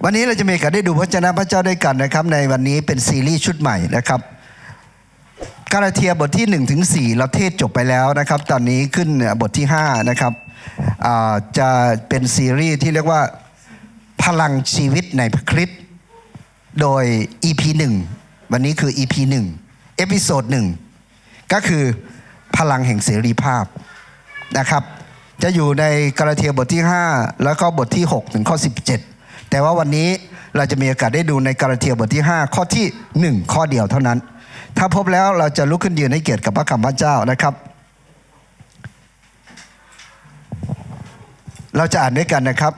วันนี้เราจะมีโอกาสได้ดูพระเจ้าพระเจ้าด้วยกันนะครับในวันนี้เป็นซีรีส์ชุดใหม่นะครับกาลาเทียบทที่1 ถึง 4เราเทศจบไปแล้วนะครับตอนนี้ขึ้นบทที่5นะครับจะเป็นซีรีส์ที่เรียกว่าพลังชีวิตในพระคริสต์โดย EP 1วันนี้คือ EP 1เอพิโซด1ก็คือพลังแห่งเสรีภาพนะครับจะอยู่ในกาลาเทียบทที่5แล้วก็บทที่6ถึงข้อ17แต่ว่าวันนี้เราจะมีโอกาสได้ดูในกาลาเทียบทที่5ข้อที่1ข้อเดียวเท่านั้นถ้าพบแล้วเราจะลุกขึ้นยืนให้เกียรติกับพระคำพระเจ้านะครับเราจะอ่านด้วยกันนะครับ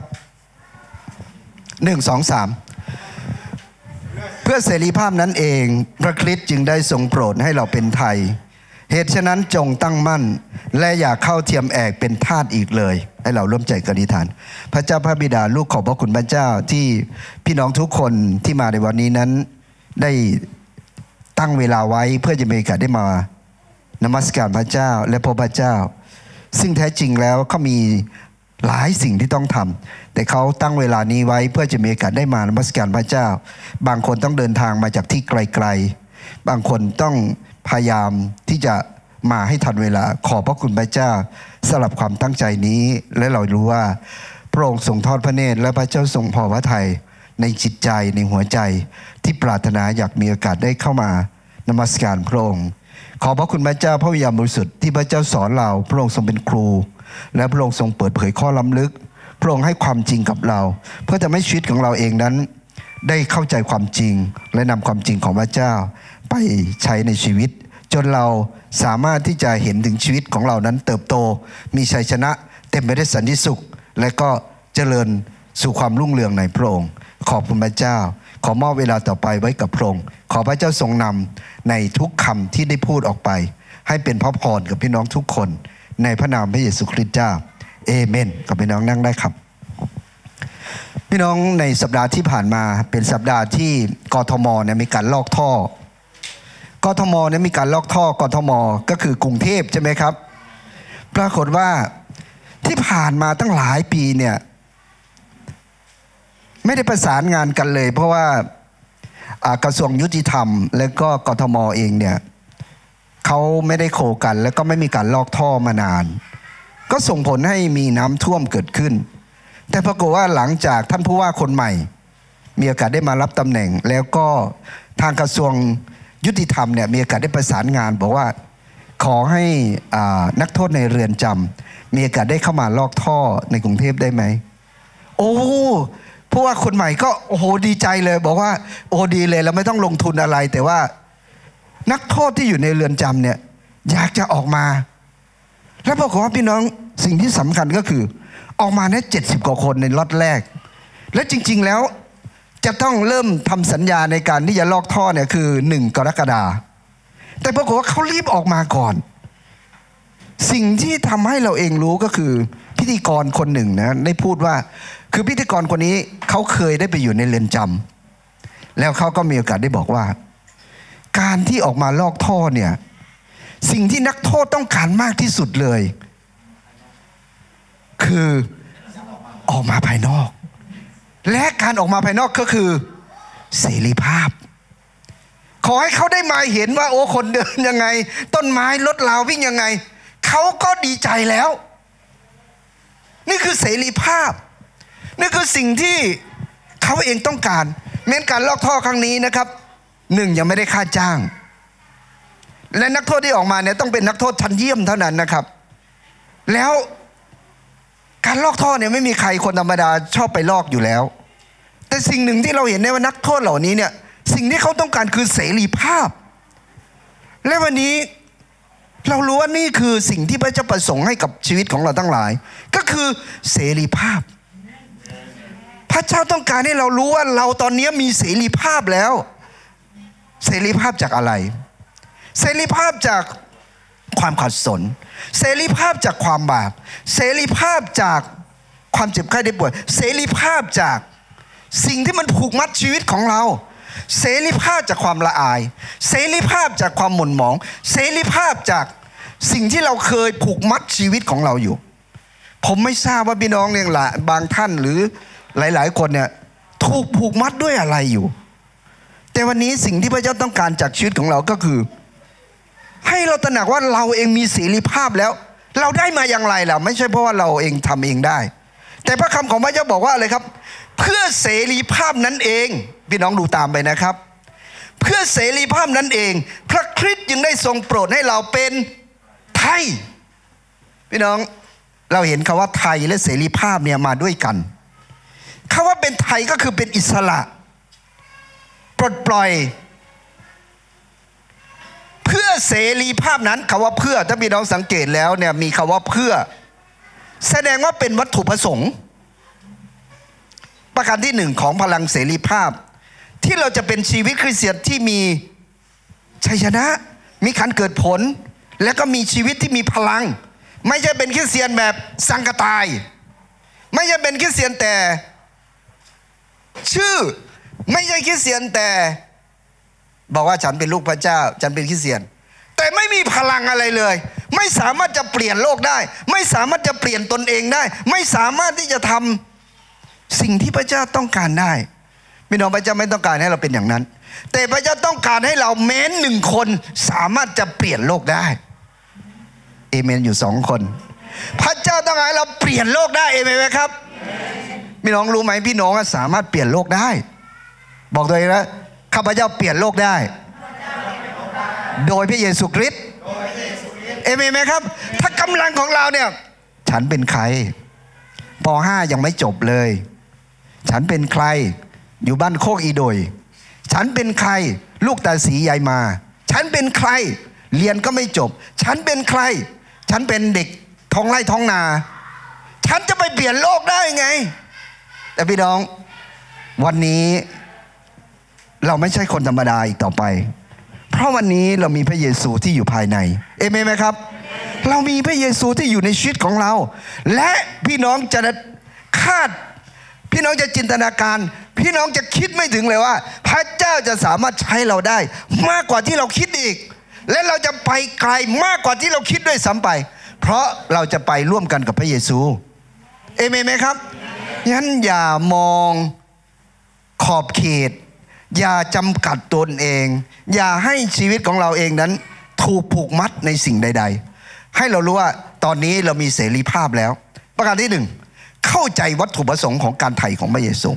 1 2 3เพื่อเสรีภาพนั้นเองพระคริสต์จึงได้ทรงโปรดให้เราเป็นไทยเหตุฉะนั้นจงตั้งมั่นและอย่าเข้าเทียมแอกเป็นทาสอีกเลยให้เราร่วมใจกันอธิษฐานพระเจ้าพระบิดาลูกขอบพระคุณพระเจ้าที่พี่น้องทุกคนที่มาในวันนี้นั้นได้ตั้งเวลาไว้เพื่อจะมีโอกาสได้มานมัสการพระเจ้าและพบพระเจ้าซึ่งแท้จริงแล้วเขามีหลายสิ่งที่ต้องทำแต่เขาตั้งเวลานี้ไว้เพื่อจะมีโอกาสได้มานมัสการพระเจ้าบางคนต้องเดินทางมาจากที่ไกลๆบางคนต้องพยายามที่จะมาให้ทันเวลาขอบพระคุณพระเจ้าสำหรับความตั้งใจนี้และเรารู้ว่าพระองค์ทรงทอดพระเนตรและพระเจ้าทรงพอพระทัยในจิตใจในหัวใจที่ปรารถนาอยากมีโอกาสได้เข้ามานมัสการพระองค์ขอบพระคุณพระเจ้าพระวิญญาณบริสุทธิ์ที่พระเจ้าสอนเราพระองค์ทรงเป็นครูและพระองค์ทรงเปิดเผยข้อล้ำลึกพระองค์ให้ความจริงกับเราเพื่อจะให้ชีวิตของเราเองนั้นได้เข้าใจความจริงและนำความจริงของพระเจ้าไปใช้ในชีวิตจนเราสามารถที่จะเห็นถึงชีวิตของเรานั้นเติบโตมีชัยชนะเต็มไปด้วยสันติสุขและก็เจริญสู่ความรุ่งเรืองในพระองค์ขอบคุณพระเจ้าขอมอบเวลาต่อไปไว้กับพระองค์ขอพระเจ้าทรงนำในทุกคำที่ได้พูดออกไปให้เป็นพระพรกับพี่น้องทุกคนในพระนามพระเยซูคริสต์เจ้าเอเมนกับพี่น้องนั่งได้ครับพี่น้องในสัปดาห์ที่ผ่านมาเป็นสัปดาห์ที่กทมเนี่ยมีการลอกท่อกทมเนี่ยมีการลอกท่อกทมก็คือกรุงเทพใช่ไหมครับปรากฏว่าที่ผ่านมาตั้งหลายปีเนี่ยไม่ได้ประสานงานกันเลยเพราะว่ากระทรวงยุติธรรมและก็กทมเองเนี่ยเขาไม่ได้โคกันแล้วก็ไม่มีการลอกท่อมานานก็ส่งผลให้มีน้ำท่วมเกิดขึ้นแต่ปรากฏว่าหลังจากท่านผู้ว่าคนใหม่มีโอกาสได้มารับตำแหน่งแล้วก็ทางกระทรวงยุติธรรมเนี่ยมีโอกาสได้ประสานงานบอกว่าขอให้นักโทษในเรือนจำมีโอกาสได้เข้ามาลอกท่อในกรุงเทพได้ไหมโอ้เพราะว่าคนใหม่ก็โอ้โหดีใจเลยบอกว่าโอ้ดีเลยเราไม่ต้องลงทุนอะไรแต่ว่านักโทษที่อยู่ในเรือนจำเนี่ยอยากจะออกมาแล้วบอกว่าพี่น้องสิ่งที่สำคัญก็คือออกมาได้70 กว่าคนในล็อตแรกและจริงๆแล้วจะต้องเริ่มทำสัญญาในการที่จะลอกท่อเนี่ยคือ1 กรกฎาคมแต่ปรากฏว่าเขารีบออกมาก่อนสิ่งที่ทำให้เราเองรู้ก็คือพิธีกรคนหนึ่งนะได้พูดว่าคือพิธีกรคนนี้เขาเคยได้ไปอยู่ในเรือนจำแล้วเขาก็มีโอกาสได้บอกว่าการที่ออกมาลอกท่อเนี่ยสิ่งที่นักโทษต้องการมากที่สุดเลยคือออกมาภายนอกและการออกมาภายนอกก็คือเสรีภาพขอให้เขาได้มาเห็นว่าโอ้คนเดินยังไงต้นไม้รถราววิ่งยังไงเขาก็ดีใจแล้วนี่คือเสรีภาพนี่คือสิ่งที่เขาเองต้องการแม้การลอกท่อครั้งนี้นะครับ1ยังไม่ได้ค่าจ้างและนักโทษที่ออกมาเนี่ยต้องเป็นนักโทษชั้นเยี่ยมเท่านั้นนะครับแล้วการลอกท่อเนี่ยไม่มีใครคนธรรมดาชอบไปลอกอยู่แล้วแต่สิ่งหนึ่งที่เราเห็นในว่านักโทษเหล่านี้เนี่ยสิ่งที่เขาต้องการคือเสรีภาพและวันนี้เรารู้ว่านี่คือสิ่งที่พระเจ้าประสงค์ให้กับชีวิตของเราทั้งหลายก็คือเสรีภาพพระเจ้าต้องการให้เรารู้ว่าเราตอนนี้มีเสรีภาพแล้วเสรีภาพจากอะไรเสรีภาพจากความขัดสนเสรีภาพจากความบาปเสรีภาพจากความเจ็บไข้ได้ป่วยเสรีภาพจากสิ่งที่มันผูกมัดชีวิตของเราเสรีภาพจากความละอายเสรีภาพจากความหม่นหมองเสรีภาพจากสิ่งที่เราเคยผูกมัดชีวิตของเราอยู่ผมไม่ทราบว่าพี่น้องเนี่ยบางท่านหรือหลายๆคนเนี่ยถูกผูกมัดด้วยอะไรอยู่แต่วันนี้สิ่งที่พระเจ้าต้องการจากชีวิตของเราก็คือให้เราตระหนักว่าเราเองมีเสรีภาพแล้วเราได้มาอย่างไรล่ะไม่ใช่เพราะว่าเราเองทำเองได้แต่พระคำของพระเจ้าบอกว่าอะไรครับเพื่อเสรีภาพนั้นเองพี่น้องดูตามไปนะครับเพื่อเสรีภาพนั้นเองพระคริสต์จึงได้ทรงโปรดให้เราเป็นไทยพี่น้องเราเห็นคำว่าไทยและเสรีภาพเนี่ยมาด้วยกันคำว่าเป็นไทยก็คือเป็นอิสระปลดปล่อยเพื่อเสรีภาพนั้นคำว่าเพื่อถ้าพี่น้องสังเกตแล้วเนี่ยมีคำว่าเพื่อแสดงว่าเป็นวัตถุประสงค์ประการที่หนึ่งของพลังเสรีภาพที่เราจะเป็นชีวิตคริสเตียนที่มีชัยชนะมีการเกิดผลและก็มีชีวิตที่มีพลังไม่ใช่เป็นคริสเตียนแบบสังกตายไม่ใช่เป็นคริสเตียนแต่ชื่อไม่ใช่คริสเตียนแต่บอกว่าฉันเป็นลูกพระเจ้าฉันเป็นคริสเตียนแต่ไม่มีพลังอะไรเลยไม่สามารถจะเปลี่ยนโลกได้ไม่สามารถจะเปลี่ยนตนเองได้ไม่สามารถที่จะทำสิ่งที่พระเจ้าต้องการได้พี่น้องพระเจ้าไม่ต้องการให้เราเป็นอย่างนั้นแต่พระเจ้าต้องการให้เราแม้หนึ่งคนสามารถจะเปลี่ยนโลกได้เอเมนอยู่2 คนพระเจ้าต้องการให้เราเปลี่ยนโลกได้เอเมนไหมครับพี่น้องรู้ไหมพี่น้องสามารถเปลี่ยนโลกได้บอกตัวเองนะข้าพเจ้าเปลี่ยนโลกได้โดยพระเยซูคริสต์เอเมนไหมครับถ้ากำลังของเราเนี่ยฉันเป็นใครป.5 ยังไม่จบเลยฉันเป็นใครอยู่บ้านโคกอีโดยฉันเป็นใครลูกตาสียายมาฉันเป็นใครเรียนก็ไม่จบฉันเป็นใครฉันเป็นเด็กท้องไร่ท้องนาฉันจะไปเปลี่ยนโลกได้ไงแต่พี่น้องวันนี้เราไม่ใช่คนธรรมดาอีกต่อไปเพราะวันนี้เรามีพระเยซูที่อยู่ภายในเอเมนไหมครับเรามีพระเยซูที่อยู่ในชีวิตของเราและพี่น้องจะคาดพี่น้องจะจินตนาการพี่น้องจะคิดไม่ถึงเลยว่าพระเจ้าจะสามารถใช้เราได้มากกว่าที่เราคิดอีกและเราจะไปไกลมากกว่าที่เราคิดด้วยซ้ำไปเพราะเราจะไปร่วมกันกับพระเยซูเอเมนไหมครับงั้นอย่ามองขอบเขตอย่าจำกัดตนเองอย่าให้ชีวิตของเราเองนั้นถูกผูกมัดในสิ่งใดๆให้เรารู้ว่าตอนนี้เรามีเสรีภาพแล้วประการที่ 1เข้าใจวัตถุประสงค์ของการไถ่ของพระเยซู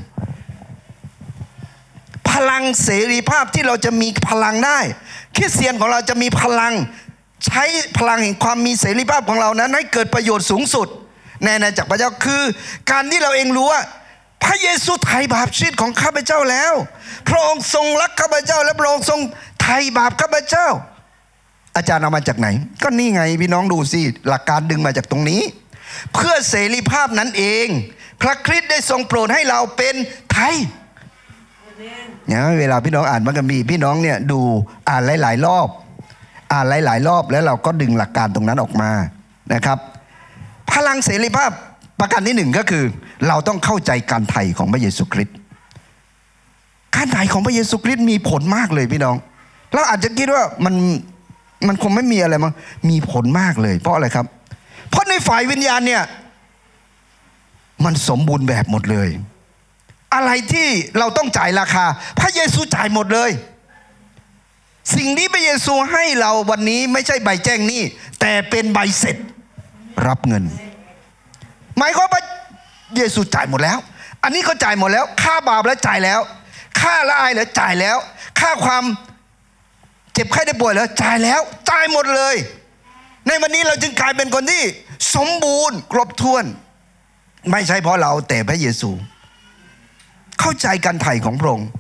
พลังเสรีภาพที่เราจะมีพลังได้คริสเตียนของเราจะมีพลังใช้พลังแห่งความมีเสรีภาพของเรานั้นให้เกิดประโยชน์สูงสุดในอาณาจักรพระเจ้าคือการที่เราเองรู้ว่าพระเยซูไถ่บาปชีวิตของข้าพเจ้าแล้วพระองค์ทรงรักข้าพเจ้าและพระองค์ทรงไถ่บาปข้าพเจ้าอาจารย์เอามาจากไหนก็นี่ไงพี่น้องดูสิหลักการดึงมาจากตรงนี้เพื่อเสรีภาพนั้นเองพระคริสต์ได้ทรงโปรดให้เราเป็นไทยเนี่ยเวลาพี่น้องอ่านพระคัมภีร์พี่น้องเนี่ยดูอ่านหลายๆรอบแล้วเราก็ดึงหลักการตรงนั้นออกมานะครับพลังเสรีภาพประการที่1ก็คือเราต้องเข้าใจการไถ่ของพระเยซูคริสต์การไถ่ของพระเยซูคริสต์มีผลมากเลยพี่น้องเราอาจจะคิดว่ามันคงไม่มีอะไรมั้งมีผลมากเลยเพราะอะไรครับเพราะในฝ่ายวิญญาณเนี่ยมันสมบูรณ์แบบหมดเลยอะไรที่เราต้องจ่ายราคาพระเยซูจ่ายหมดเลยสิ่งที่พระเยซูให้เราวันนี้ไม่ใช่ใบแจ้งหนี้แต่เป็นใบเสร็จรับเงินหมายความว่าเยซูจ่ายหมดแล้วอันนี้ก็จ่ายหมดแล้วค่าบาปแล้วจ่ายแล้วค่าละอายแล้วจ่ายแล้วค่าความเจ็บไข้ได้ป่วยแล้วจ่ายแล้วจ่ายหมดเลยในวันนี้เราจึงกลายเป็นคนที่สมบูรณ์ครบถ้วนไม่ใช่เพราะเราแต่พระเยซูเข้าใจการไถ่ของพระองค์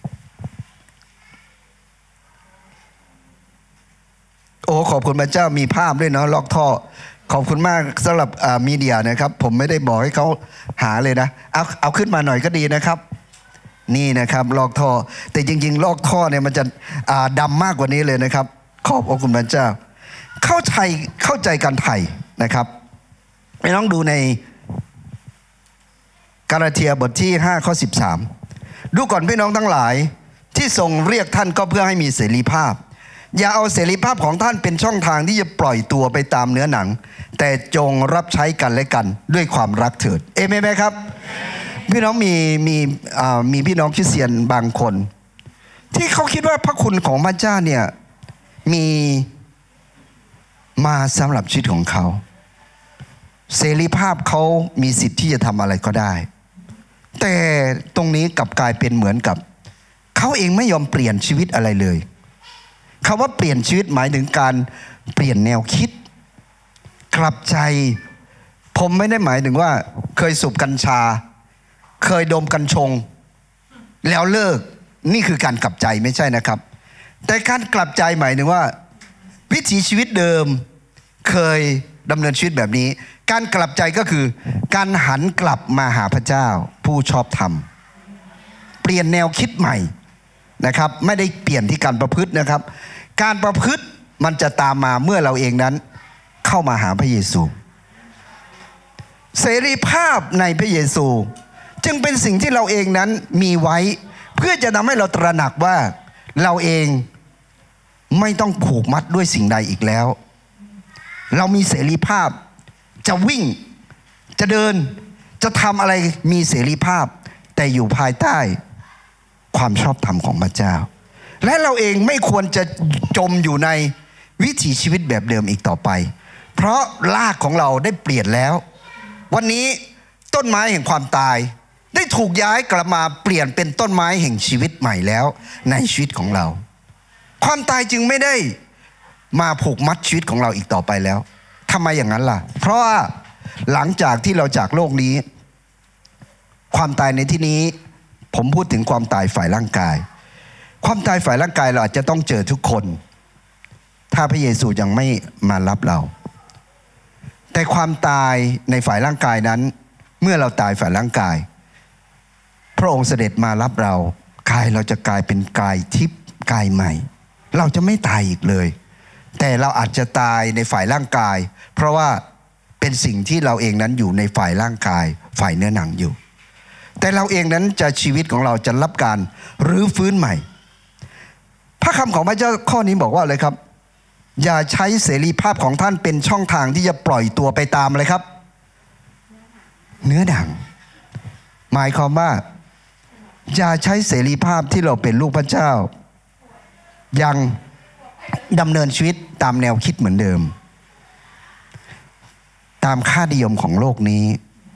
โอ้ขอบคุณพระเจ้ามีภาพด้วยเนาะลอกท่อขอบคุณมากสำหรับมีเดียนะครับผมไม่ได้บอกให้เขาหาเลยนะเอาขึ้นมาหน่อยก็ดีนะครับนี่นะครับลอกท่อแต่จริงๆลอกท่อเนี่ยมันจะดำมากกว่านี้เลยนะครับขอบคุณพระเจ้าเข้าใจการไถ่นะครับไปลองดูในกาลาเทียบทที่5 ข้อ 13ดูก่อนพี่น้องทั้งหลายที่ทรงเรียกท่านก็เพื่อให้มีเสรีภาพอย่าเอาเสรีภาพของท่านเป็นช่องทางที่จะปล่อยตัวไปตามเนื้อหนังแต่จงรับใช้กันและกันด้วยความรักเถิดเอเมนไหมครับพี่น้องมีพี่น้องคริสเตียนบางคนที่เขาคิดว่าพระคุณของพระเจ้าเนี่ยมีมาสำหรับชีวิตของเขาเสรีภาพเขามีสิทธิ์ที่จะทำอะไรก็ได้แต่ตรงนี้กลับกลายเป็นเหมือนกับเขาเองไม่ยอมเปลี่ยนชีวิตอะไรเลยคำว่าเปลี่ยนชีวิตหมายถึงการเปลี่ยนแนวคิดกลับใจผมไม่ได้หมายถึงว่าเคยสูบกัญชาเคยดมกัญชงแล้วเลิกนี่คือการกลับใจไม่ใช่นะครับแต่การกลับใจหมายถึงว่าวิถีชีวิตเดิมเคยดำเนินชีวิตแบบนี้การกลับใจก็คือการหันกลับมาหาพระเจ้าผู้ชอบธรรมเปลี่ยนแนวคิดใหม่นะครับไม่ได้เปลี่ยนที่การประพฤตินะครับการประพฤติมันจะตามมาเมื่อเราเองนั้นเข้ามาหาพระเยซูเสรีภาพในพระเยซูจึงเป็นสิ่งที่เราเองนั้นมีไว้เพื่อจะทำให้เราตระหนักว่าเราเองไม่ต้องผูกมัดด้วยสิ่งใดอีกแล้วเรามีเสรีภาพจะวิ่งจะเดินจะทำอะไรมีเสรีภาพแต่อยู่ภายใต้ความชอบธรรมของพระเจ้าและเราเองไม่ควรจะจมอยู่ในวิถีชีวิตแบบเดิมอีกต่อไปเพราะรากของเราได้เปลี่ยนแล้ววันนี้ต้นไม้แห่งความตายได้ถูกย้ายกลับมาเปลี่ยนเป็นต้นไม้แห่งชีวิตใหม่แล้วในชีวิตของเราความตายจึงไม่ได้มาผูกมัดชีวิตของเราอีกต่อไปแล้วทำไมอย่างนั้นล่ะเพราะว่าหลังจากที่เราจากโลกนี้ความตายในที่นี้ผมพูดถึงความตายฝ่ายร่างกายความตายฝ่ายร่างกายเราอาจจะต้องเจอทุกคนถ้าพระเยซูยังไม่มารับเราแต่ความตายในฝ่ายร่างกายนั้นเมื่อเราตายฝ่ายร่างกายพระองค์เสด็จมารับเรากายเราจะกลายเป็นกายทิพย์กายใหม่เราจะไม่ตายอีกเลยแต่เราอาจจะตายในฝ่ายร่างกายเพราะว่าเป็นสิ่งที่เราเองนั้นอยู่ในฝ่ายร่างกายฝ่ายเนื้อหนังอยู่แต่เราเองนั้นจะชีวิตของเราจะรับการรื้อฟื้นใหม่พระคำของพระเจ้าข้อนี้บอกว่าอะไรครับอย่าใช้เสรีภาพของท่านเป็นช่องทางที่จะปล่อยตัวไปตามอะไรครับเนื้อหนังหมายความว่าอย่าใช้เสรีภาพที่เราเป็นลูกพระเจ้ายังดำเนินชีวิตตามแนวคิดเหมือนเดิมตามค่านิยมของโลกนี้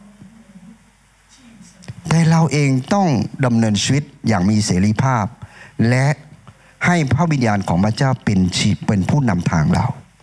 แต่เราเองต้องดำเนินชีวิตอย่างมีเสรีภาพและให้พระวิญญาณของพระเจ้าเป็นผู้นำทางเรา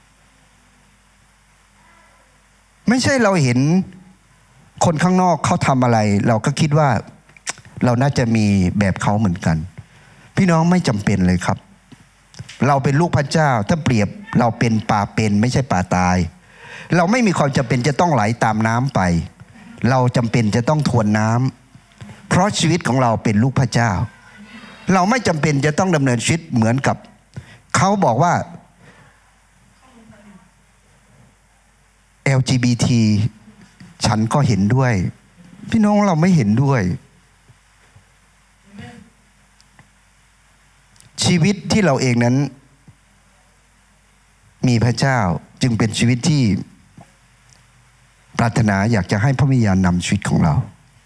ไม่ใช่เราเห็นคนข้างนอกเขาทำอะไรเราก็คิดว่าเราน่าจะมีแบบเขาเหมือนกันพี่น้องไม่จำเป็นเลยครับเราเป็นลูกพระเจ้าถ้าเปรียบเราเป็นปลาเป็นไม่ใช่ปลาตายเราไม่มีความจำเป็นจะต้องไหลตามน้ำไปเราจำเป็นจะต้องทวนน้ำเพราะชีวิตของเราเป็นลูกพระเจ้าเราไม่จำเป็นจะต้องดำเนินชีวิตเหมือนกับเขาบอกว่า LGBT ฉันก็เห็นด้วยพี่น้องเราไม่เห็นด้วยชีวิตที่เราเองนั้นมีพระเจ้าจึงเป็นชีวิตที่ปรารถนาอยากจะให้พระวิญญาณนำชีวิตของเรา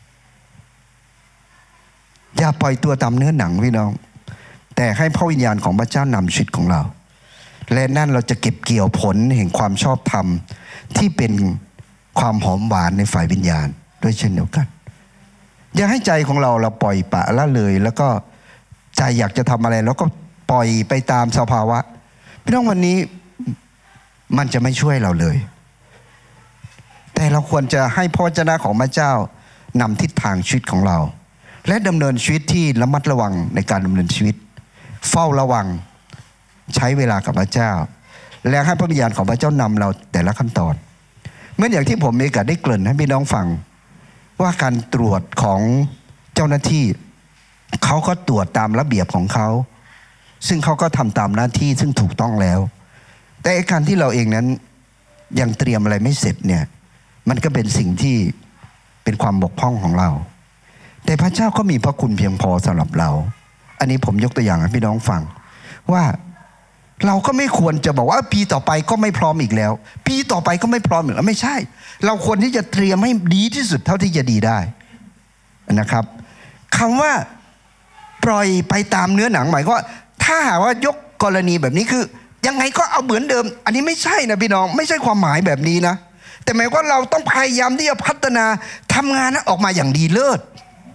อย่าปล่อยตัวตามเนื้อหนังพี่น้องแต่ให้พระวิญญาณของพระเจ้านำชีวิตของเราและนั่นเราจะเก็บเกี่ยวผลแห่งความชอบธรรมที่เป็นความหอมหวานในฝ่ายวิญญาณด้วยเช่นเดียวกันอย่าให้ใจของเราปล่อยปละละเลยแล้วก็ใจอยากจะทำอะไรแล้วก็ปล่อยไปตามสภาวะพี่น้องวันนี้มันจะไม่ช่วยเราเลยแต่เราควรจะให้พระวจนะของพระเจ้านำทิศทางชีวิตของเราและดำเนินชีวิตที่ระมัดระวังในการดำเนินชีวิตเฝ้าระวังใช้เวลากับพระเจ้าและให้พระวิญญาณของพระเจ้านำเราแต่ละขั้นตอนเหมือนอย่างที่ผมมีโอกาสได้เกริ่นให้พี่น้องฟังว่าการตรวจของเจ้าหน้าที่เขาก็ตรวจตามระเบียบของเขาซึ่งเขาก็ทำตามหน้าที่ซึ่งถูกต้องแล้วแต่การที่เราเองนั้นยังเตรียมอะไรไม่เสร็จเนี่ยมันก็เป็นสิ่งที่เป็นความบกพร่องของเราแต่พระเจ้าก็มีพระคุณเพียงพอสำหรับเราอันนี้ผมยกตัวอย่างให้พี่น้องฟังว่าเราก็ไม่ควรจะบอกว่าปีต่อไปก็ไม่พร้อมอีกแล้วปีต่อไปก็ไม่พร้อมอีกแล้วไม่ใช่เราควรที่จะเตรียมให้ดีที่สุดเท่าที่จะดีได้นะครับคำว่าปล่อยไปตามเนื้อหนังหมายความว่าถ้าหากว่ายกกรณีแบบนี้คือยังไงก็เอาเหมือนเดิมอันนี้ไม่ใช่นะพี่น้องไม่ใช่ความหมายแบบนี้นะแต่หมายว่าเราต้องพยายามที่จะพัฒนาทำงานนั้นออกมาอย่างดีเลิศ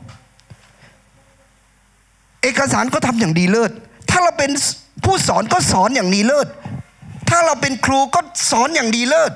เอกสารก็ทำอย่างดีเลิศถ้าเราเป็นผู้สอนก็สอนอย่างดีเลิศถ้าเราเป็นครูก็สอนอย่างดีเลิศ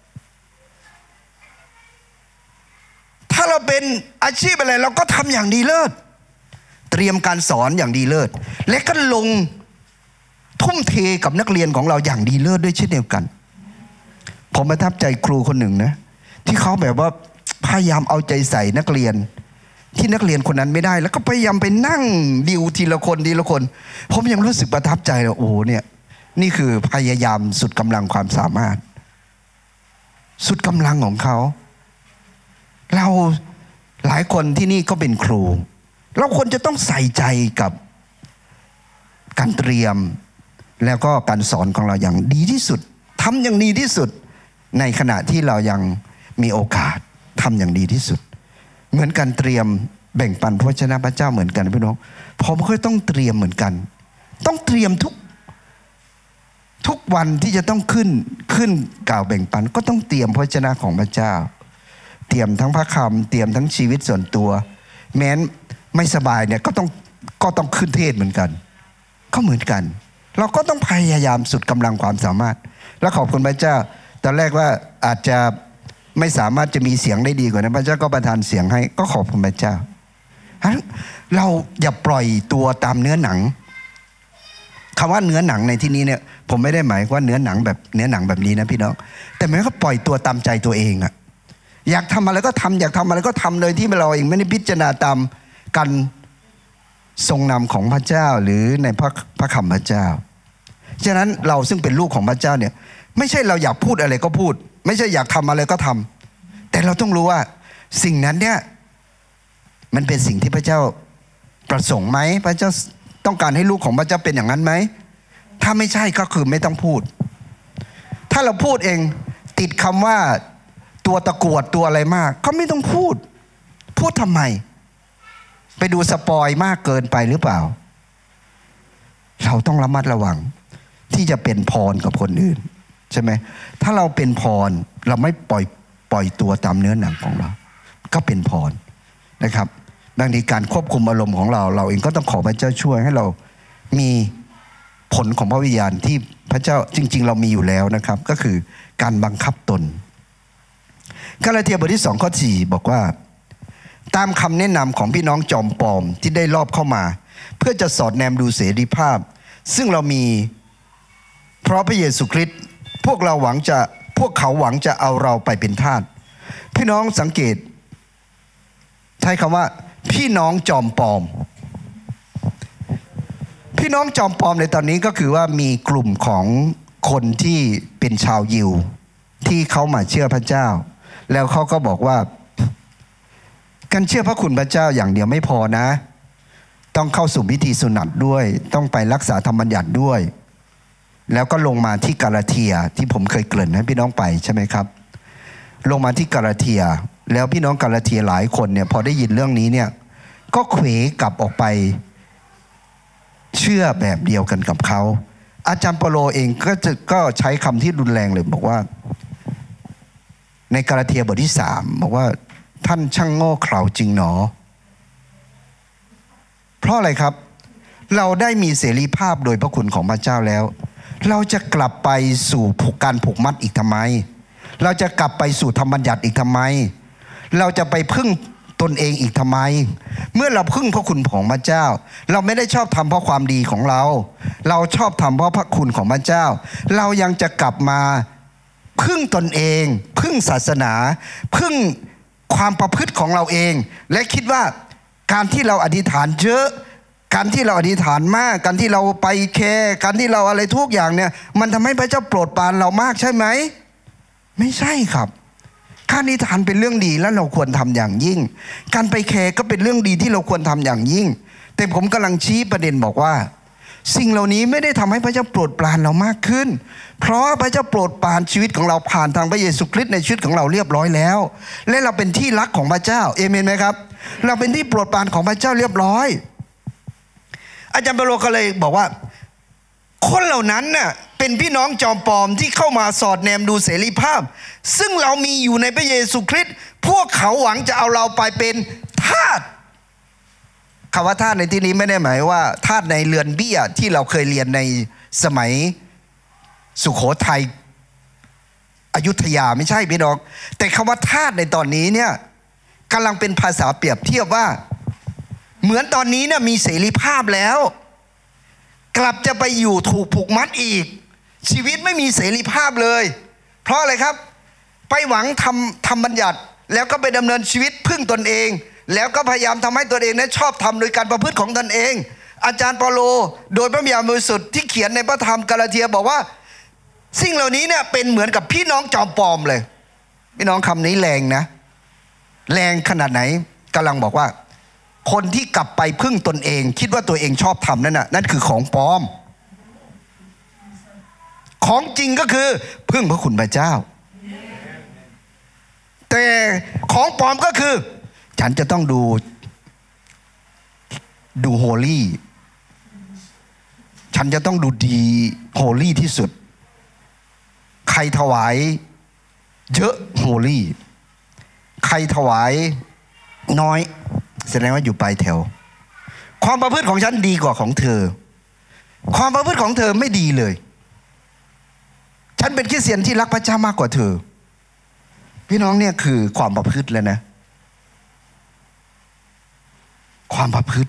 ถ้าเราเป็นอาชีพอะไรเราก็ทำอย่างดีเลิศเตรียมการสอนอย่างดีเลิศและก็ลงทุ่มเทกับนักเรียนของเราอย่างดีเลิศด้วยเช่นเดียวกันผมประทับใจครูคนหนึ่งนะที่เขาแบบว่าพยายามเอาใจใส่นักเรียนที่นักเรียนคนนั้นไม่ได้แล้วก็พยายามไปนั่งดิวทีละคนทีละคนผมยังรู้สึกประทับใจเลยโอ้เนี่ยนี่คือพยายามสุดกำลังความสามารถสุดกำลังของเขาเราหลายคนที่นี่ก็เป็นครูเราควรจะต้องใส่ใจกับการเตรียมแล้วก็การสอนของเราอย่างดีที่สุดทำอย่างดีที่สุดในขณะที่เรายังมีโอกาสทำอย่างดีที่สุดเหมือนการเตรียมแบ่งปันพระวจนะพระเจ้าเหมือนกันพี่น้องผมก็ต้องเตรียมเหมือนกันต้องเตรียมทุกวันที่จะต้องขึ้นกล่าวแบ่งปันก็ต้องเตรียมพระวจนะของพระเจ้าเตรียมทั้งพระคำเตรียมทั้งชีวิตส่วนตัวแม้นไม่สบายเนี่ยก็ต้องขึ้นเทศเหมือนกันก็เหมือนกันเราก็ต้องพยายามสุดกำลังความสามารถและขอบคุณพระเจ้าตอนแรกว่าอาจจะไม่สามารถจะมีเสียงได้ดีกว่านั้นพระเจ้าก็ประทานเสียงให้ก็ขอบคุณพระเจ้าเราอย่าปล่อยตัวตามเนื้อหนังคำว่าเนื้อหนังในที่นี้เนี่ยผมไม่ได้หมายว่าเนื้อหนังแบบนี้นะพี่น้องแต่หมายว่าปล่อยตัวตามใจตัวเองอะอยากทำอะไรก็ทำอยากทำอะไรก็ทำโดยที่เราเองไม่ได้พิจารณาตามการทรงนำของพระเจ้าหรือในพระคำพระเจ้าฉะนั้นเราซึ่งเป็นลูกของพระเจ้าเนี่ยไม่ใช่เราอยากพูดอะไรก็พูดไม่ใช่อยากทำอะไรก็ทำแต่เราต้องรู้ว่าสิ่งนั้นเนี่ยมันเป็นสิ่งที่พระเจ้าประสงค์ไหมพระเจ้าต้องการให้ลูกของพระเจ้าเป็นอย่างนั้นไหมถ้าไม่ใช่ก็คือไม่ต้องพูดถ้าเราพูดเองติดคำว่าตัวตะกรวดตัวอะไรมากก็ไม่ต้องพูดทำไมไปดูสปอยมากเกินไปหรือเปล่าเราต้องระมัดระวังที่จะเป็นพรกับคนอื่นใช่ไหมถ้าเราเป็นพรเราไม่ปล่อยตัวตามเนื้อหนังของเราก็เป็นพรนะครับบางทีการควบคุมอารมณ์ของเราเองก็ต้องขอพระเจ้าช่วยให้เรามีผลของพระวิญญาณที่พระเจ้าจริงๆเรามีอยู่แล้วนะครับก็คือการบังคับตนกาลาเทียบทที่2 ข้อ 4บอกว่าตามคำแนะนำของพี่น้องจอมปลอมที่ได้รอบเข้ามาเพื่อจะสอดแนมดูเสรีภาพซึ่งเรามีเพราะพระเยซูคริสต์พวกเขาหวังจะเอาเราไปเป็นทาสพี่น้องสังเกตใช้คำว่าพี่น้องจอมปลอมพี่น้องจอมปลอมในตอนนี้ก็คือว่ามีกลุ่มของคนที่เป็นชาวยิวที่เขามาเชื่อพระเจ้าแล้วเขาก็บอกว่าการเชื่อพระคุณพระเจ้าอย่างเดียวไม่พอนะต้องเข้าสู่พิธีสุนัตด้วยต้องไปรักษาธรรมบัญญัติด้วยแล้วก็ลงมาที่กาลาเทียที่ผมเคยเกริ่นให้พี่น้องไปใช่ไหมครับลงมาที่กาลาเทียแล้วพี่น้องกาลาเทียหลายคนเนี่ยพอได้ยินเรื่องนี้เนี่ยก็เขวกลับออกไปเชื่อแบบเดียวกันกับเขาอาจารย์เปโลเองก็ใช้คำที่รุนแรงเลยบอกว่าในกาลาเทียบทที่3บอกว่าท่านช่างโง่เขลาจริงหนอเพราะอะไรครับเราได้มีเสรีภาพโดยพระคุณของพระเจ้าแล้วเราจะกลับไปสู่การผูกมัดอีกทำไมเราจะกลับไปสู่ธรรมบัญญัติอีกทำไมเราจะไปพึ่งตนเองอีกทำไมเมื่อเราพึ่งพระคุณของพระเจ้าเราไม่ได้ชอบทำเพราะความดีของเราชอบทำเพราะพระคุณของพระเจ้าเรายังจะกลับมาพึ่งตนเองพึ่งศาสนาพึ่งความประพฤติของเราเองและคิดว่าการที่เราอธิษฐานเยอะการที่เราอธิษฐานมากการที่เราไปแคร์การที่เราอะไรทุกอย่างเนี่ยมันทำให้พระเจ้าโปรดปรานเรามากใช่ไหมไม่ใช่ครับการอธิษฐานเป็นเรื่องดีและเราควรทำอย่างยิ่งการไปแคร์ก็เป็นเรื่องดีที่เราควรทำอย่างยิ่งแต่ผมกำลังชี้ประเด็นบอกว่าสิ่งเหล่านี้ไม่ได้ทำให้พระเจ้าโปรดปรานเรามากขึ้นเพราะพระเจ้าโปรดปรานชีวิตของเราผ่านทางพระเยซูคริสต์ในชีวิตของเราเรียบร้อยแล้วและเราเป็นที่รักของพระเจ้าเอเมนไหมครับเราเป็นที่โปรดปรานของพระเจ้าเรียบร้อยอาจารย์เปโลก็เลยบอกว่าคนเหล่านั้นน่ะเป็นพี่น้องจอมปลอมที่เข้ามาสอดแนมดูเสรีภาพซึ่งเรามีอยู่ในพระเยซูคริสต์พวกเขาหวังจะเอาเราไปเป็นทาสคำว่าทาสในที่นี้ไม่ได้หมายว่าทาสในเรือนเบี้ยที่เราเคยเรียนในสมัยสุโขทัยอยุธยาไม่ใช่พี่น้องแต่คำว่าทาสในตอนนี้เนี่ยกำลังเป็นภาษาเปรียบเทียบว่าเหมือนตอนนี้เนี่ยมีเสรีภาพแล้วกลับจะไปอยู่ถูกผูกมัดอีกชีวิตไม่มีเสรีภาพเลยเพราะอะไรครับไปหวังทำบัญญัติแล้วก็ไปดำเนินชีวิตพึ่งตนเองแล้วก็พยายามทำให้ตนเองนั้นชอบทำโดยการประพฤติของตนเองอาจารย์เปโลโดยพระวิญญาณบริสุทธิ์ที่เขียนในพระธรรมกาลาเทียบอกว่าสิ่งเหล่านี้เนี่ยเป็นเหมือนกับพี่น้องจอมปลอมเลยพี่น้องคำนี้แรงนะแรงขนาดไหนกำลังบอกว่าคนที่กลับไปพึ่งตนเองคิดว่าตัวเองชอบทำนั่นคือของปลอมของจริงก็คือพึ่งพระคุณพระเจ้าแต่ของปลอมก็คือฉันจะต้องดูโฮลี่ฉันจะต้องดูดีโฮลี่ที่สุดใครถวายเยอะโฮลี่ใครถวายน้อยแสดงว่าอยู่ปลายแถวความประพฤติของฉันดีกว่าของเธอความประพฤติของเธอไม่ดีเลยฉันเป็นคริสเตียนที่รักพระเจ้ามากกว่าเธอพี่น้องเนี่ยคือความประพฤติแล้วนะความประพฤติ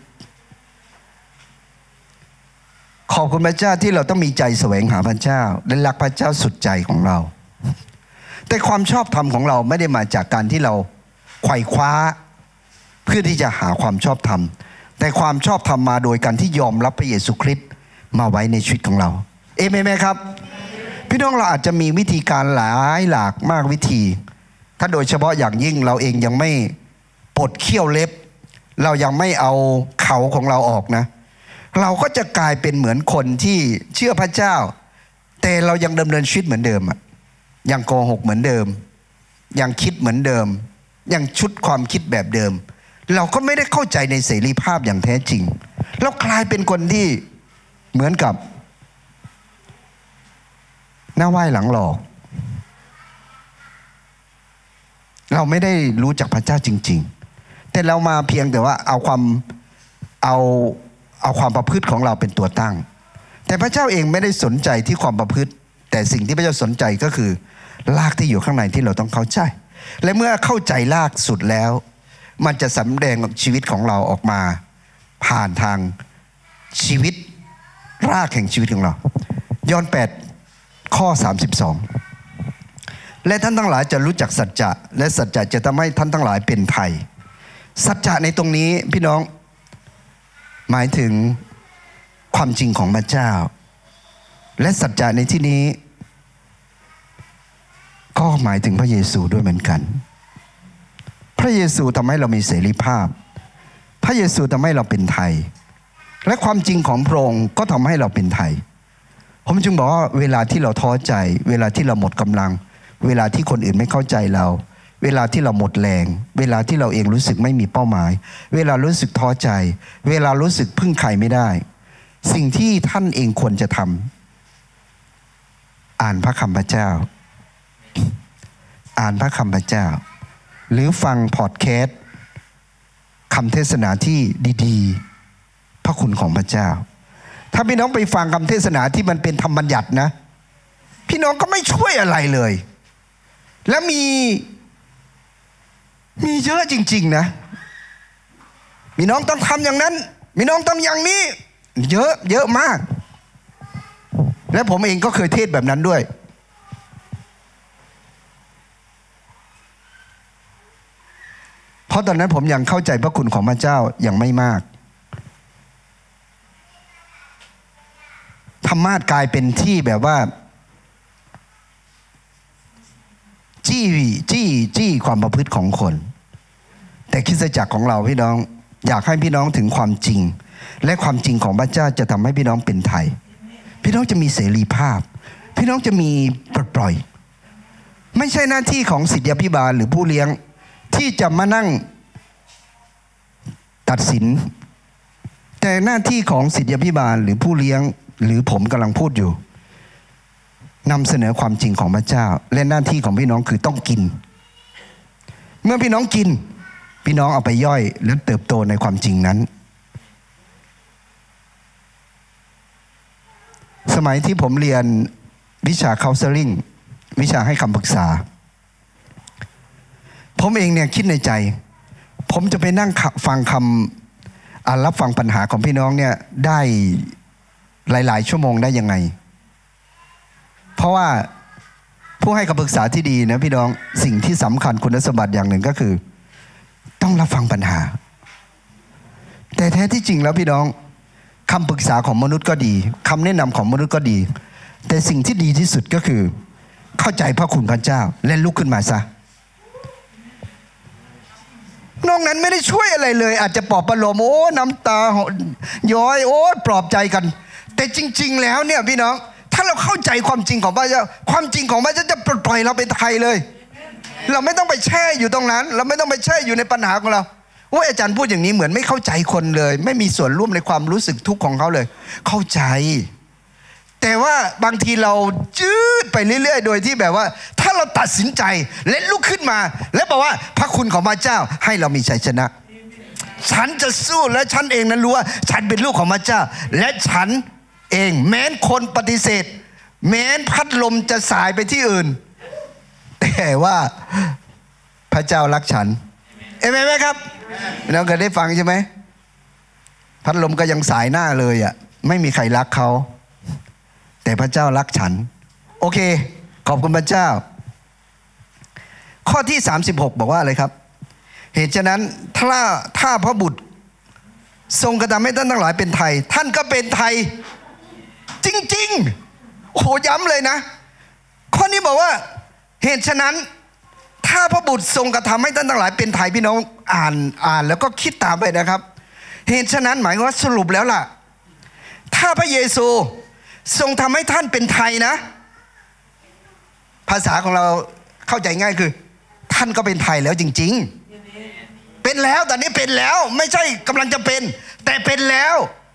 ขอบคุณพระเจ้าที่เราต้องมีใจแสวงหาพระเจ้าและรักพระเจ้าสุดใจของเราแต่ความชอบธรรมของเราไม่ได้มาจากการที่เราไขว่คว้าเพื่อที่จะหาความชอบธรรมแต่ความชอบธรรมมาโดยการที่ยอมรับพระเยซูคริสต์มาไว้ในชีวิตของเราเอเมนไหมครับพี่น้องเราอาจจะมีวิธีการหลายหลากมากวิธีถ้าโดยเฉพาะอย่างยิ่งเราเองยังไม่ปลดเขี้ยวเล็บเรายังไม่เอาเขาของเราออกนะเราก็จะกลายเป็นเหมือนคนที่เชื่อพระเจ้าแต่เรายังดำเนินชีวิตเหมือนเดิมยังโกหกเหมือนเดิมยังคิดเหมือนเดิมยังชุดความคิดแบบเดิมเราก็ไม่ได้เข้าใจในเสรีภาพอย่างแท้จริงเรากลายเป็นคนที่เหมือนกับหน้าไหว้หลังหลอกเราไม่ได้รู้จักพระเจ้าจริงๆแต่เรามาเพียงแต่ว่าเอาความประพฤติของเราเป็นตัวตั้งแต่พระเจ้าเองไม่ได้สนใจที่ความประพฤติแต่สิ่งที่พระเจ้าสนใจก็คือรากที่อยู่ข้างในที่เราต้องเข้าใจและเมื่อเข้าใจรากสุดแล้วมันจะสำแดงชีวิตของเราออกมาผ่านทางชีวิตรากแห่งชีวิตของเรายอห์น8 ข้อ 32และท่านทั้งหลายจะรู้จักสัจจะและสัจจะจะทำให้ท่านทั้งหลายเป็นไทยสัจจะในตรงนี้พี่น้องหมายถึงความจริงของพระเจ้าและสัจจะในที่นี้ก็หมายถึงพระเยซูด้วยเหมือนกันพระเยซูทำให้เรามีเสรีภาพพระเยซูทำให้เราเป็นไทยและความจริงของพระองค์ก็ทำให้เราเป็นไทยผมจึงบอกว่าเวลาที่เราท้อใจเวลาที่เราหมดกำลังเวลาที่คนอื่นไม่เข้าใจเราเวลาที่เราหมดแรงเวลาที่เราเองรู้สึกไม่มีเป้าหมายเวลารู้สึกท้อใจเวลารู้สึกพึ่งใครไม่ได้สิ่งที่ท่านเองควรจะทำอ่านพระคำพระเจ้าอ่านพระคำพระเจ้าหรือฟังพอดแคสต์คำเทศนาที่ดีๆพระคุณของพระเจ้าถ้าพี่น้องไปฟังคำเทศนาที่มันเป็นธรรมบัญญัตินะพี่น้องก็ไม่ช่วยอะไรเลยและมีเยอะจริงๆนะมีน้องต้องทำอย่างนั้นมีน้องต้องอย่างนี้เยอะมากและผมเองก็เคยเทศแบบนั้นด้วยเพราะตอนนั้นผมยังเข้าใจพระคุณของพระเจ้ายังไม่มากธรรมะกลายเป็นที่แบบว่าจี้ความประพฤติของคนแต่คริสตจักรของเราพี่น้องอยากให้พี่น้องถึงความจริงและความจริงของพระเจ้าจะทำให้พี่น้องเป็นไทยพี่น้องจะมีเสรีภาพพี่น้องจะมีปลดปล่อยไม่ใช่หน้าที่ของศิษยาภิบาลหรือผู้เลี้ยงที่จะมานั่งตัดสินแต่หน้าที่ของศิษยาภิบาลหรือผู้เลี้ยงหรือผมกำลังพูดอยู่นำเสนอความจริงของพระเจ้าและหน้าที่ของพี่น้องคือต้องกินเมื่อพี่น้องกินพี่น้องเอาไปย่อยและเติบโตในความจริงนั้นสมัยที่ผมเรียนวิชา counseling วิชาให้คำปรึกษาผมเองเนี่ยคิดในใจผมจะไปนั่งฟังรับฟังปัญหาของพี่น้องเนี่ยได้หลายๆชั่วโมงได้ยังไงเพราะว่าผู้ให้คำปรึกษาที่ดีนะพี่น้องสิ่งที่สำคัญคุณสมบัติอย่างหนึ่งก็คือต้องรับฟังปัญหาแต่แท้ที่จริงแล้วพี่น้องคำปรึกษาของมนุษย์ก็ดีคำแนะนำของมนุษย์ก็ดีแต่สิ่งที่ดีที่สุดก็คือเข้าใจพระคุณพระเจ้าและลุกขึ้นมาซะนอกนั้นไม่ได้ช่วยอะไรเลยอาจจะปลอบประโลมโอ้น้ำตาย้อยโอ้ปลอบใจกันแต่จริงๆแล้วเนี่ยพี่น้องถ้าเราเข้าใจความจริงของพระเจ้าความจริงของพระเจ้าจะปลดปล่อยเราเป็นไทยเลยเราไม่ต้องไปแช่อยู่ตรงนั้นเราไม่ต้องไปแช่อยู่ในปัญหาของเราว่าอาจารย์พูดอย่างนี้เหมือนไม่เข้าใจคนเลยไม่มีส่วนร่วมในความรู้สึกทุกข์ของเขาเลยเข้าใจแต่ว่าบางทีเราจืดไปเรื่อยๆโดยที่แบบว่าถ้าเราตัดสินใจและลุกขึ้นมาและบอกว่าพระคุณของพระเจ้าให้เรามีชัยชนะฉันจะสู้และฉันเองนั้นรู้ว่าฉันเป็นลูกของพระเจ้าและฉันเองแม้นคนปฏิเสธแม้นพัดลมจะสายไปที่อื่นแต่ว่าพระเจ้ารักฉันเอเมนไหมครับเราเคยได้ฟังใช่ไหมพัดลมก็ยังสายหน้าเลยอ่ะไม่มีใครรักเขาแต่พระเจ้ารักฉันโอเคขอบคุณพระเจ้าข้อที่36บอกว่าอะไรครับเหตุฉะนั้นถ้าพระบุตรทรงกระทำให้ท่านทั้งหลายเป็นไทยท่านก็เป็นไทยจริงๆโอ้โหย้ำเลยนะข้อนี้บอกว่าเหตุฉะนั้นถ้าพระบุตรทรงกระทำให้ท่านทั้งหลายเป็นไทยพี่น้องอ่านแล้วก็คิดตามไปนะครับเหตุฉะนั้นหมายว่าสรุปแล้วล่ะถ้าพระเยซูทรงทำให้ท่านเป็นไทยนะภาษาของเราเข้าใจง่ายคือท่านก็เป็นไทยแล้วจริงๆเป็นแล้วตอนนี้เป็นแล้วไม่ใช่กำลังจะเป็นแต่เป็นแล้ว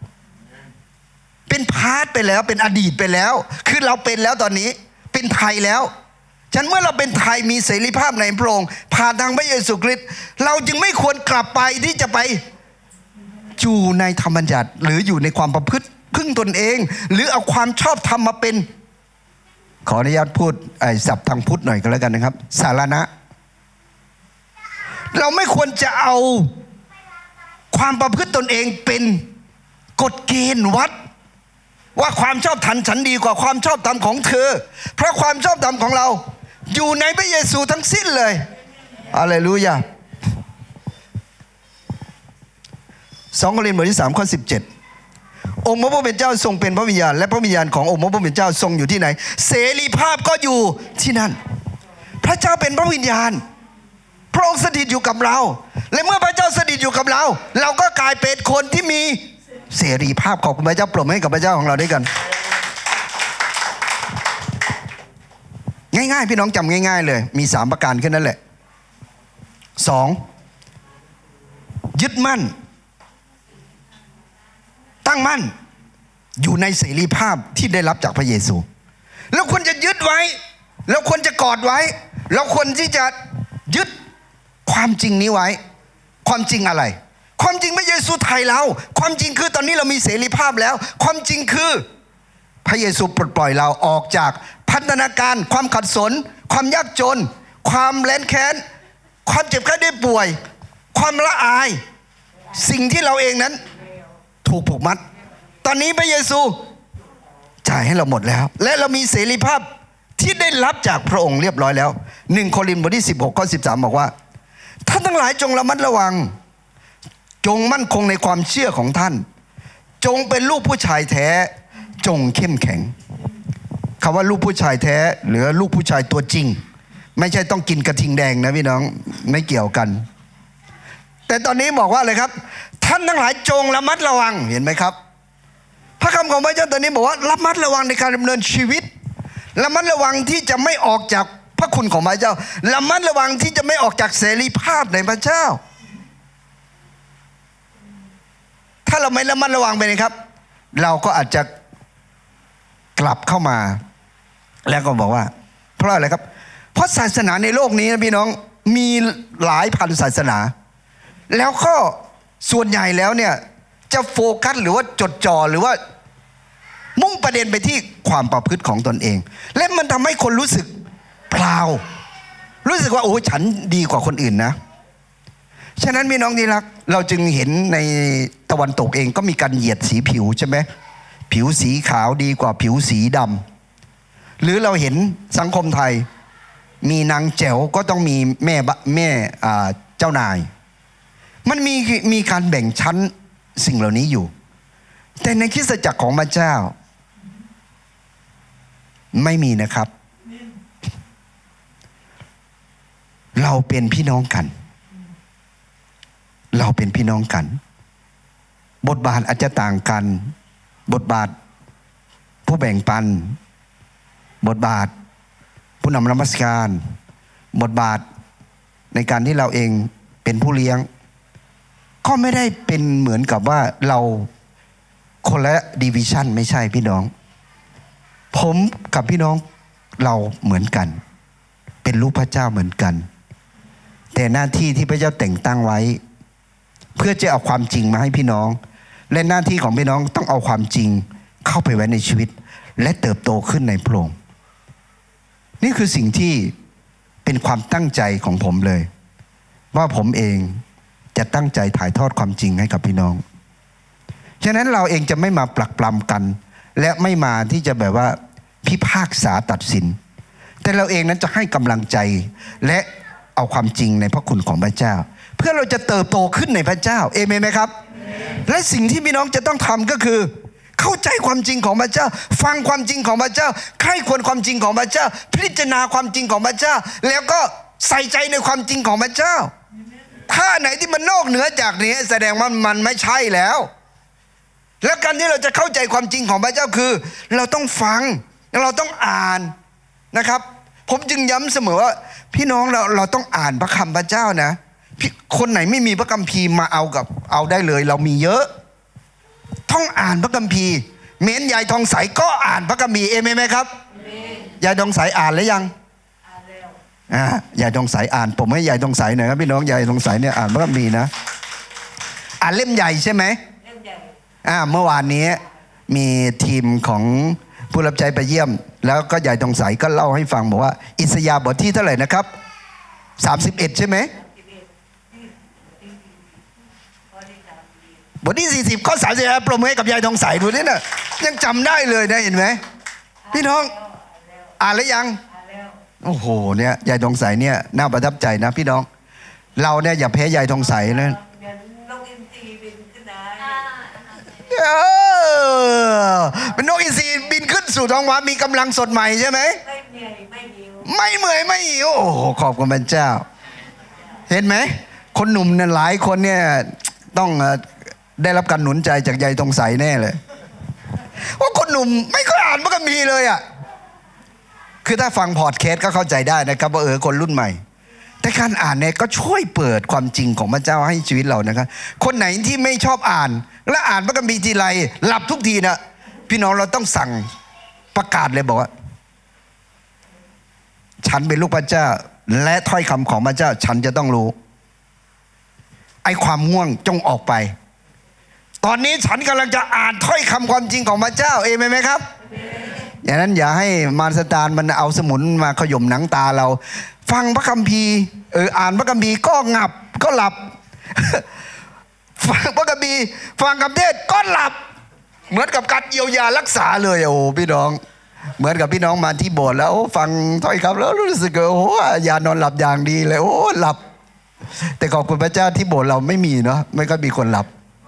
เป็นพาร์ทไปแล้วเป็นอดีตไปแล้วคือเราเป็นแล้วตอนนี้เป็นไทยแล้วฉะนั้นเมื่อเราเป็นไทยมีเสรีภาพในพระองค์ผ่านทางพระเยซูคริสต์เราจึงไม่ควรกลับไปที่จะไปอยู่ในธรรมบัญญัติหรืออยู่ในความประพฤติพึ่งตนเองหรือเอาความชอบธรรมมาเป็นขออนุญาตพูดศัพท์ทางพุทธหน่อยก็แล้วกันนะครับสารณะเราไม่ควรจะเอาความประพฤติตนเองเป็นกฎเกณฑ์วัดว่าความชอบธรรมฉันดีกว่าความชอบธรรมของเธอเพราะความชอบธรรมของเราอยู่ในพระเยซูทั้งสิ้นเลยอะเลลูยา2 โครินธ์บทที่ 3 ข้อ 17องค์พระผู้เป็นเจ้าทรงเป็นพระวิญญาณและพระวิญญาณขององค์พระผู้เป็นเจ้าทรงอยู่ที่ไหนเสรีภาพก็อยู่ที่นั่นพระเจ้าเป็นพระวิญญาณพระองค์สถิตอยู่กับเราและเมื่อพระเจ้าสถิตอยู่กับเราเราก็กลายเป็นคนที่มีเสรีภาพขอบคุณพระเจ้าปรบมือให้กับพระเจ้าของเราด้วยกันง่ายๆพี่น้องจำง่ายๆเลยมี3ประการแค่นั้นแหละ2ยึดมั่นตั้งมั่นอยู่ในเสรีภาพที่ได้รับจากพระเยซูเราควรจะยึดไว้เราควรจะกอดไว้เราควรที่จะยึดความจริงนี้ไว้ความจริงอะไรความจริงพระเยซูไถ่เราความจริงคือตอนนี้เรามีเสรีภาพแล้วความจริงคือพระเยซูปลดปล่อยเราออกจากพันธนาการความขัดสนความยากจนความแร้นแค้นความเจ็บไข้ได้ป่วยความละอายสิ่งที่เราเองนั้นถูกผูกมัดตอนนี้พระเยซูจ่ายให้เราหมดแล้วและเรามีเสรีภาพที่ได้รับจากพระองค์เรียบร้อยแล้ว1 โครินธ์บทที่16ข้อ13บอกว่าท่านทั้งหลายจงระมัดระวังจงมั่นคงในความเชื่อของท่านจงเป็นลูกผู้ชายแท้จงเข้มแข็งคำว่าลูกผู้ชายแท้หรือลูกผู้ชายตัวจริงไม่ใช่ต้องกินกระทิงแดงนะพี่น้องไม่เกี่ยวกันแต่ตอนนี้บอกว่าอะไรครับท่านทั้งหลายจงระมัดระวังเห็นไหมครับพระคำของพระเจ้าตอนนี้บอกว่าระมัดระวังในการดำเนินชีวิตระมัดระวังที่จะไม่ออกจากพระคุณของพระเจ้าระมัดระวังที่จะไม่ออกจากเสรีภาพในพระเจ้าถ้าเราไม่ระมัดระวังไปนะครับเราก็อาจจะกลับเข้ามาแล้วก็บอกว่าเพราะอะไรครับเพราะศาสนาในโลกนี้นะพี่น้องมีหลายพันศาสนาแล้วก็ส่วนใหญ่แล้วเนี่ยจะโฟกัสหรือว่าจดจ่อหรือว่ามุ่งประเด็นไปที่ความประพฤติของตนเองและมันทำให้คนรู้สึกพลาวรู้สึกว่าโอ้ฉันดีกว่าคนอื่นนะฉะนั้นพี่น้องที่รักเราจึงเห็นในตะวันตกเองก็มีการเหยียดสีผิวใช่ไหมผิวสีขาวดีกว่าผิวสีดำหรือเราเห็นสังคมไทยมีนางแจ๋วก็ต้องมีแม่เจ้านายมันมีการแบ่งชั้นสิ่งเหล่านี้อยู่แต่ในคริสตจักรของพระเจ้าไม่มีนะครับเราเป็นพี่น้องกันเราเป็นพี่น้องกันบทบาทอาจจะต่างกันบทบาทผู้แบ่งปันบทบาทผู้นำนมัสการบทบาทในการที่เราเองเป็นผู้เลี้ยงก็ไม่ได้เป็นเหมือนกับว่าเราคนละดิวิชั่นไม่ใช่พี่น้องผมกับพี่น้องเราเหมือนกันเป็นลูกพระเจ้าเหมือนกันแต่หน้าที่ที่พระเจ้าแต่งตั้งไว้เพื่อจะเอาความจริงมาให้พี่น้องและหน้าที่ของพี่น้องต้องเอาความจริงเข้าไปไว้ในชีวิตและเติบโตขึ้นในพระองค์นี่คือสิ่งที่เป็นความตั้งใจของผมเลยว่าผมเองจะตั้งใจถ่ายทอดความจริงให้กับพี่น้องฉะนั้นเราเองจะไม่มาปลักปลำกันและไม่มาที่จะแบบว่าพิพากษาตัดสินแต่เราเองนั้นจะให้กำลังใจและเอาความจริงในพระคุณของพระเจ้าเพื่อเราจะเติบโตขึ้นในพระเจ้าเอเมนไหมครับและสิ่งที่พี่น้องจะต้องทำก็คือเข้าใจความจริงของพระเจ้าฟังความจริงของพระเจ้าใคร่ควรความจริงของพระเจ้าพิจารณาความจริงของพระเจ้าแล้วก็ใส่ใจในความจริงของพระเจ้าถ้าไหนที่มันนอกเหนือจากนี้แสดงว่ามันไม่ใช่แล้วและการที่เราจะเข้าใจความจริงของพระเจ้าคือเราต้องฟังเราต้องอ่านนะครับผมจึงย้ำเสมอว่าพี่น้องเราต้องอ่านพระคำพระเจ้านะคนไหนไม่มีพระคัมภีร์มาเอาได้เลยเรามีเยอะต้องอ่านพระคัมภีร์เม้นยายทองใสก็อ่านพระคัมภีร์เอเมนไหมครับยายทองใสอ่านแล้วยังอ่านแล้วยายทองใสอ่านผมให้ยายทองใสหน่อยครับพี่น้องยายทองใสเนี่ยอ่านพระคัมภีร์นะอ่านเล่มใหญ่ใช่ไหมเล่มใหญ่เมื่อวานนี้มีทีมของผู้รับใช้ไปเยี่ยมแล้วก็ยายทองใสก็เล่าให้ฟังบอกว่าอิสยาห์บทที่เท่าไหร่นะครับ31ใช่ไหมบทที่40ข้อ30ปรบมือให้กับยายทองใสดูนี่นะยังจำได้เลยนะเห็นไหมพี่น้องอ่านแล้วยังโอ้โหเนี่ยยายทองใสเนี่ยน่าประทับใจนะพี่น้องเราเนี่ยอย่าแพ้ยายทองใสนะเป็นนกอินทรีบินขึ้นสู่ท้องฟ้ามีกำลังสดใหม่ใช่ไหมไม่เหนื่อยไม่หิวโอ้โหขอบคุณพระเจ้าเห็นไหมคนหนุ่มเนี่ยหลายคนเนี่ยต้องได้รับการหนุนใจจากยายทองใสแน่เลยว่าคนหนุ่มไม่ค่อยอ่านพระคัมภีร์เลยอ่ะคือถ้าฟังพอดแคสต์ก็เข้าใจได้นะครับว่าคนรุ่นใหม่แต่การอ่านเนี่ยก็ช่วยเปิดความจริงของพระเจ้าให้ชีวิตเรานะครับคนไหนที่ไม่ชอบอ่านและอ่านพระคัมภีร์ทีไรหลับทุกทีนะพี่น้องเราต้องสั่งประกาศเลยบอกว่าฉันเป็นลูกพระเจ้าและถ้อยคำของพระเจ้าฉันจะต้องรู้ไอ้ความง่วงจงออกไปตอนนี้ฉันกำลังจะอ่านถ้อยคำความจริงของพระเจ้าเอเมนไหมครับอย่างนั้นอย่าให้มารซาตานมันเอาสมุนมาขย่มหนังตาเราฟังพระคัมภีร์อ่านพระคัมภีร์ก็งับก็หลับฟังพระคัมภีร์ฟังคำเทศก็หลับเหมือนกับการเยียวยารักษาเลยโอ้พี่น้องเหมือนกับพี่น้องมาที่โบสถ์แล้วฟังถ้อยคำแล้วรู้สึกโอ้ยานอนหลับอย่างดีเลยโอ้หลับแต่ขอบคุณพระเจ้าที่โบสถ์เราไม่มีเนาะไม่ก็มีคนหลับ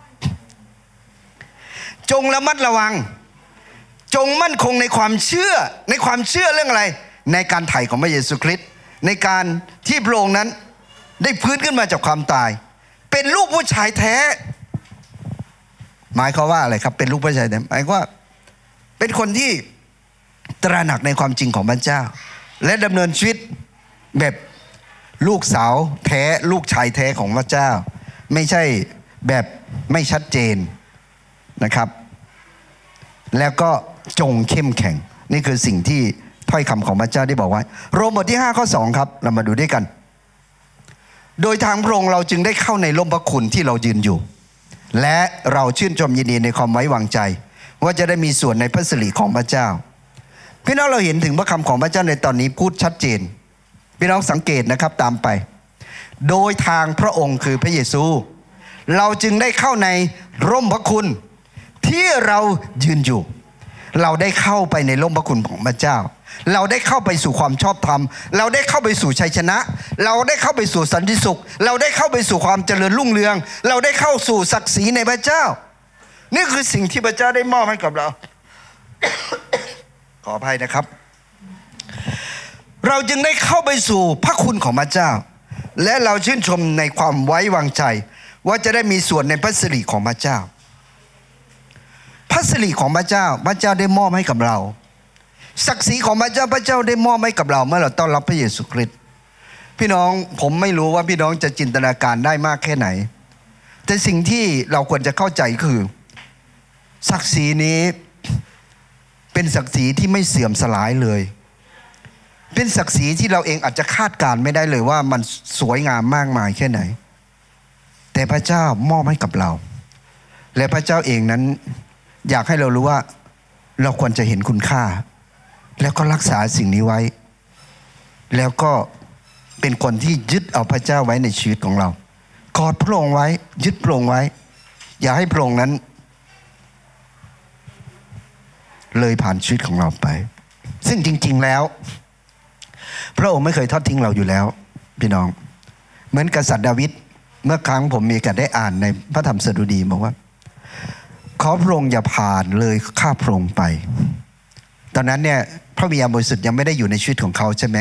จงระมัดระวังจงมั่นคงในความเชื่อเรื่องอะไรในการไถ่ของพระเยซูคริสต์ในการที่พระองค์นั้นได้ฟื้นขึ้นมาจากความตายเป็นลูกผู้ชายแท้หมายความว่าอะไรครับเป็นลูกผู้ชายแท้หมายความว่าเป็นคนที่ตระหนักในความจริงของพระเจ้าและดำเนินชีวิตแบบลูกสาวแท้ลูกชายแท้ของพระเจ้าไม่ใช่แบบไม่ชัดเจนนะครับแล้วก็จงเข้มแข็งนี่คือสิ่งที่ถ้อยคำของพระเจ้าได้บอกไว้โรมบทที่5ข้อ2ครับเรามาดูด้วยกันโดยทางพระองค์เราจึงได้เข้าในร่มพระคุณที่เรายืนอยู่และเราชื่นชมยินดีในความไว้วางใจว่าจะได้มีส่วนในพระสิริของพระเจ้าพี่น้องเราเห็นถึงพระคำของพระเจ้าในตอนนี้พูดชัดเจนพี่น้องสังเกตนะครับตามไปโดยทางพระองค์คือพระเยซูเราจึงได้เข้าในร่มพระคุณที่เรายืนอยู่เราได้เข้าไปในร่มพระคุณของพระเจ้าเราได้เข้าไปสู่ความชอบธรรมเราได้เข้าไปสู่ชัยชนะเราได้เข้าไปสู่สันติสุขเราได้เข้าไปสู่ความเจริญรุ่งเรืองเราได้เข้าสู่ศักดิ์ศรีในพระเจ้านี่คือสิ่งที่พระเจ้าได้มอบให้กับเรา ขออภัยนะครับเราจึงได้เข้าไปสู่พระคุณของพระเจ้าและเราชื่นชมในความไว้วางใจว่าจะได้มีส่วนในพระสิริของพระเจ้าพระสิริของพระเจ้าพระเจ้าได้มอบให้กับเราศักดิ์ศรีของพระเจ้าพระเจ้าได้มอบให้กับเราเมื่อเราต้อนรับพระเยซูคริสต์พี่น้องผมไม่รู้ว่าพี่น้องจะจินตนาการได้มากแค่ไหนแต่สิ่งที่เราควรจะเข้าใจคือศักดิ์ศรีนี้เป็นศักดิ์ศรีที่ไม่เสื่อมสลายเลยเป็นศักดิ์ศรีที่เราเองอาจจะคาดการไม่ได้เลยว่ามันสวยงามมากมายแค่ไหนแต่พระเจ้ามอบให้กับเราและพระเจ้าเองนั้นอยากให้เรารู้ว่าเราควรจะเห็นคุณค่าแล้วก็รักษาสิ่งนี้ไว้แล้วก็เป็นคนที่ยึดเอาพระเจ้าไว้ในชีวิตของเรากอดพระองค์ไว้ยึดพระองค์ไว้อย่าให้พระองค์นั้นเลยผ่านชีวิตของเราไปซึ่งจริงๆแล้วพระองค์ไม่เคยทอดทิ้งเราอยู่แล้วพี่น้องเหมือนกษัตริย์ดาวิดเมื่อครั้งผมมีโอกาสได้อ่านในพระธรรมสดุดีบอกว่าขอพระองค์อย่าผ่านเลยข้าพระองค์ไปตอนนั้นเนี่ยพระวิญญาณบริสุทธิ์ยังไม่ได้อยู่ในชีวิตของเขาใช่ไหม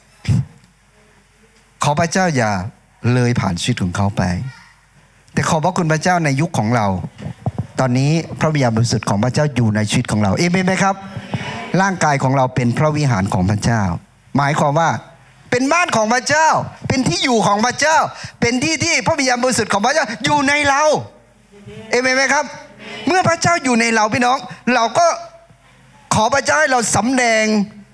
ขอพระเจ้าอย่าเลยผ่านชีวิตของเขาไปแต่ขอพระคุณพระเจ้าในยุคของเราตอนนี้พระวิญญาณบริสุทธิ์ของพระเจ้าอยู่ในชีวิตของเราเอเมนไหมครับร่างกายของเราเป็นพระวิหารของพระเจ้าหมายความว่าเป็นบ้านของพระเจ้าเป็นที่อยู่ของพระเจ้าเป็นที่ที่พระวิญญาณบริสุทธิ์ของพระเจ้าอยู่ในเราเอเมนไหมครับเมื่อพระเจ้าอยู่ในเราพี่น้องเราก็ขอพระเจ้าให้เราสำแดง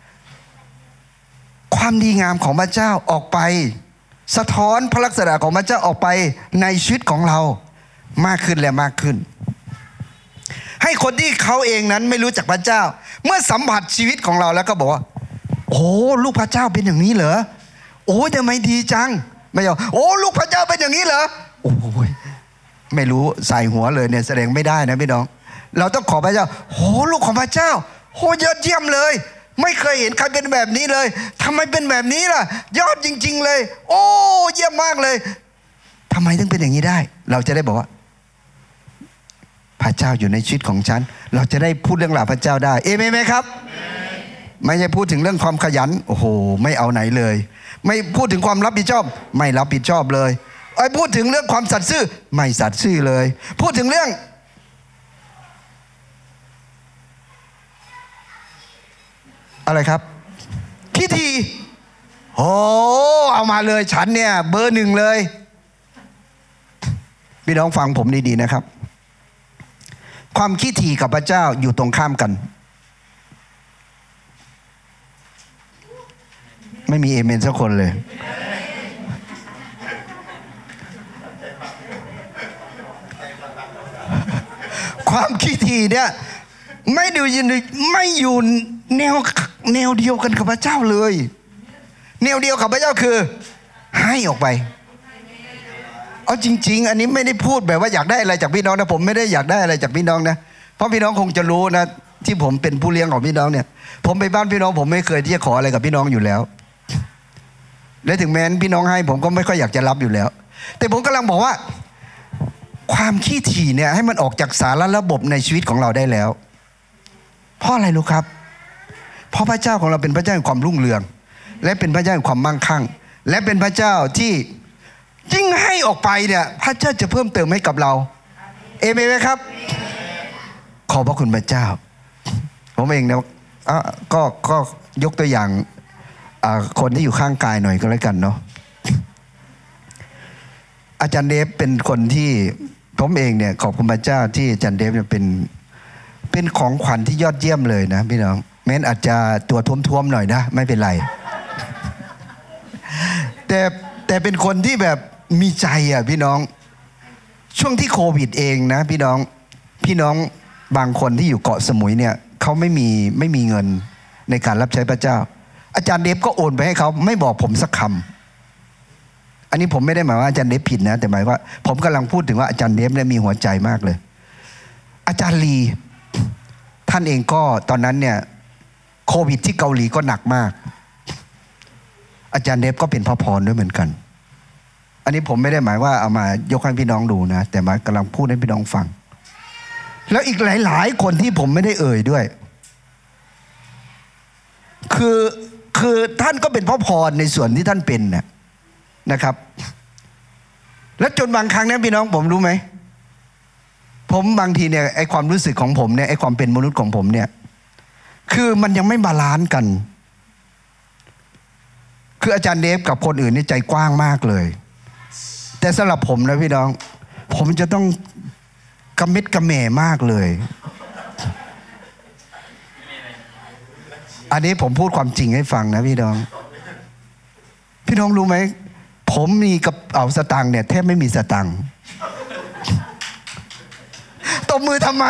ความดีงามของพระเจ้าออกไปสะท้อนพระลักษณะของพระเจ้าออกไปในชีวิตของเรามากขึ้นและมากขึ้นให้คนที่เขาเองนั้นไม่รู้จักพระเจ้าเมื่อสัมผัสชีวิตของเราแล้วก็บอกว่าโอ้ลูกพระเจ้าเป็นอย่างนี้เหรอโอ้ทำไมดีจังไม่ใช่โอ้ลูกพระเจ้าเป็นอย่างนี้เหรอโอ้ยไม่รู้ใส่หัวเลยเนี่ยแสดงไม่ได้นะพี่น้องเราต้องขอพระเจ้าโอ้ลูกของพระเจ้าโอ้ยอดเยี่ยมเลยไม่เคยเห็นใครเป็นแบบนี้เลยทำไมเป็นแบบนี้ล่ะยอดจริงๆเลยโอ้เยี่ยมมากเลยทำไมถึงเป็นอย่างนี้ได้เราจะได้บอกว่าพระเจ้าอยู่ในชีวิตของฉันเราจะได้พูดเรื่องราวพระเจ้าได้เอเมนไหมครับไม่ใช่พูดถึงเรื่องความขยันโอ้โหไม่เอาไหนเลยไม่พูดถึงความรับผิดชอบไม่รับผิดชอบเลยพูดถึงเรื่องความสัตย์ซื่อไม่สัตย์ซื่อเลยพูดถึงเรื่องอะไรครับขี้ทีโอ้เอามาเลยฉันเนี่ยเบอร์หนึ่งเลยพี่น้องฟังผมดีๆนะครับความขี้ทีกับพระเจ้าอยู่ตรงข้ามกันไม่มีเอเมนสักคนเลยความขี้ทีเนี่ยไม่อยู่แนวเดียวกันกับพระเจ้าเลยแนวเดียวกับพระเจ้าคือให้ออกไปเอาจริงๆอันนี้ไม่ได้พูดแบบว่าอยากได้อะไรจากพี่น้องนะผมไม่ได้อยากได้อะไรจากพี่น้องนะเพราะพี่น้องคงจะรู้นะที่ผมเป็นผู้เลี้ยงของพี่น้องเนี่ยผมไปบ้านพี่น้องผมไม่เคยที่จะขออะไรกับพี่น้องอยู่แล้วและถึงแม้พี่น้องให้ผมก็ไม่ค่อยอยากจะรับอยู่แล้วแต่ผมกำลังบอกว่าความขี้ถี่เนี่ยให้มันออกจากสารระบบในชีวิตของเราได้แล้วเพราะอะไรรู้ครับเพราะพระเจ้าของเราเป็นพระเจ้าแห่งความรุ่งเรืองและเป็นพระเจ้าแห่งความมั่งคั่งและเป็นพระเจ้าที่ยิ่งให้ออกไปเนี่ยพระเจ้าจะเพิ่มเติมให้กับเราเอเมนไหมครับขอบพระคุณพระเจ้าผมเองนะก็ยกตัวอย่างคนที่อยู่ข้างกายหน่อยก็แล้วกันเนาะอาจารย์เดฟเป็นคนที่ผมเองเนี่ยขอบคุณพระเจ้าที่อาจารย์เดฟเนี่ยเป็นของขวัญที่ยอดเยี่ยมเลยนะพี่น้องแม้นอาจจะตัวท้วมๆหน่อยนะไม่เป็นไรแต่เป็นคนที่แบบมีใจอ่ะพี่น้องช่วงที่โควิดเองนะพี่น้องบางคนที่อยู่เกาะสมุยเนี่ยเขาไม่มีเงินในการรับใช้พระเจ้าอาจารย์เดฟก็โอนไปให้เขาไม่บอกผมสักคำอันนี้ผมไม่ได้หมายว่าอาจารย์เดฟผิดนะแต่หมายว่าผมกำลังพูดถึงว่าอาจารย์เดฟเนี่ยมีหัวใจมากเลยอาจารย์ลีท่านเองก็ตอนนั้นเนี่ยโควิดที่เกาหลีก็หนักมากอาจารย์เดฟก็เป็นพระพรด้วยเหมือนกันอันนี้ผมไม่ได้หมายว่าเอามายกให้พี่น้องดูนะแต่หมายกำลังพูดให้พี่น้องฟังแล้วอีกหลายๆคนที่ผมไม่ได้เอ่ยด้วยคือท่านก็เป็นพระพรในส่วนที่ท่านเป็นนะครับ แล้วจนบางครั้งนะพี่น้องผมรู้ไหมผมบางทีเนี่ยไอความรู้สึกของผมเนี่ยไอความเป็นมนุษย์ของผมเนี่ยคือมันยังไม่บาลานซ์กันคืออาจารย์เดฟกับคนอื่นนี่ใจกว้างมากเลยแต่สำหรับผมนะพี่น้องผมจะต้องกระเม็ดกระแหม่มากเลยอันนี้ผมพูดความจริงให้ฟังนะพี่น้องรู้ไหมผมมีกระเป๋าสตางค์เนี่ยแทบไม่มีสตางค์ตบมือทำไม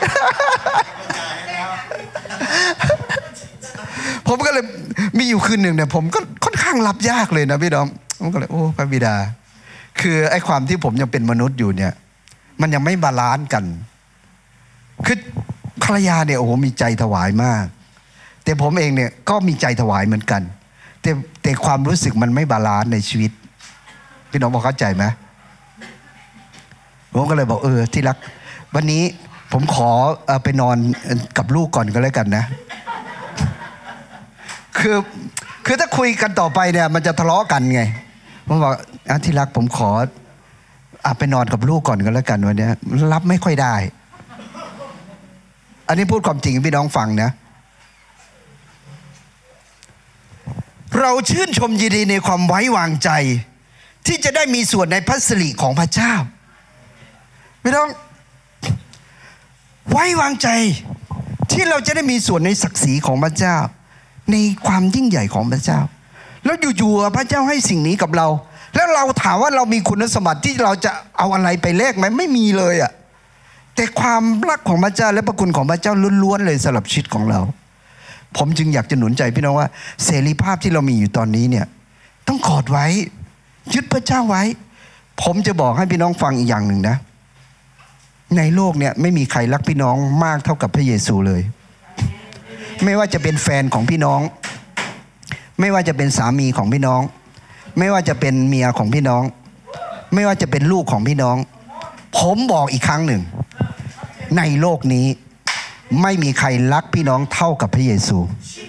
ผมก็เลยมีอยู่คืนหนึ่งเนี่ยผมก็ค่อนข้างรับยากเลยนะพี่น้องผมก็เลยโอ้พระบิดาคือไอ้ความที่ผมยังเป็นมนุษย์อยู่เนี่ยมันยังไม่บาลานซ์กันคือภรรยาเนี่ยโอ้โหมีใจถวายมากแต่ผมเองเนี่ยก็มีใจถวายเหมือนกันแต่ความรู้สึกมันไม่บาลานซ์ในชีวิตพี่น้องบอกเข้าใจไหมผมก็เลยบอกที่รักวันนี้ผมขอไปนอนกับลูกก่อนก็แล้วกันนะคือถ้าคุยกันต่อไปเนี่ยมันจะทะเลาะกันไงผมบอกที่รักผมขอไปนอนกับลูกก่อนก็แล้วกันวันนี้รับไม่ค่อยได้อันนี้พูดความจริงให้พี่น้องฟังนะเราชื่นชมยินดีในความไว้วางใจที่จะได้มีส่วนในพระสิริของพระเจ้าพี่น้องไว้วางใจที่เราจะได้มีส่วนในศักดิ์ศรีของพระเจ้าในความยิ่งใหญ่ของพระเจ้าแล้วอยู่ๆพระเจ้าให้สิ่งนี้กับเราแล้วเราถามว่าเรามีคุณสมบัติที่เราจะเอาอะไรไปแลกไหมไม่มีเลยอ่ะแต่ความรักของพระเจ้าและพระคุณของพระเจ้าล้วนๆเลยสำหรับชีวิตของเราผมจึงอยากจะหนุนใจพี่น้องว่าเสรีภาพที่เรามีอยู่ตอนนี้เนี่ยต้องกอดไว้ยึดพระเจ้าไว้ผมจะบอกให้พี่น้องฟังอีกอย่างหนึ่งนะในโลกเนี่ยไม่มีใครรักพี่น้องมากเท่ากับพระเยซูเลยไม่ว่าจะเป็นแฟนของพี่น้องไม่ว่าจะเป็นสามีของพี่น้องไม่ว่าจะเป็นเมียของพี่น้องไม่ว่าจะเป็นลูกของพี่น้องผมบอกอีกครั้งหนึ่งในโลกนี้ไม่มีใครรักพี่น้องเท่ากับพระเยซู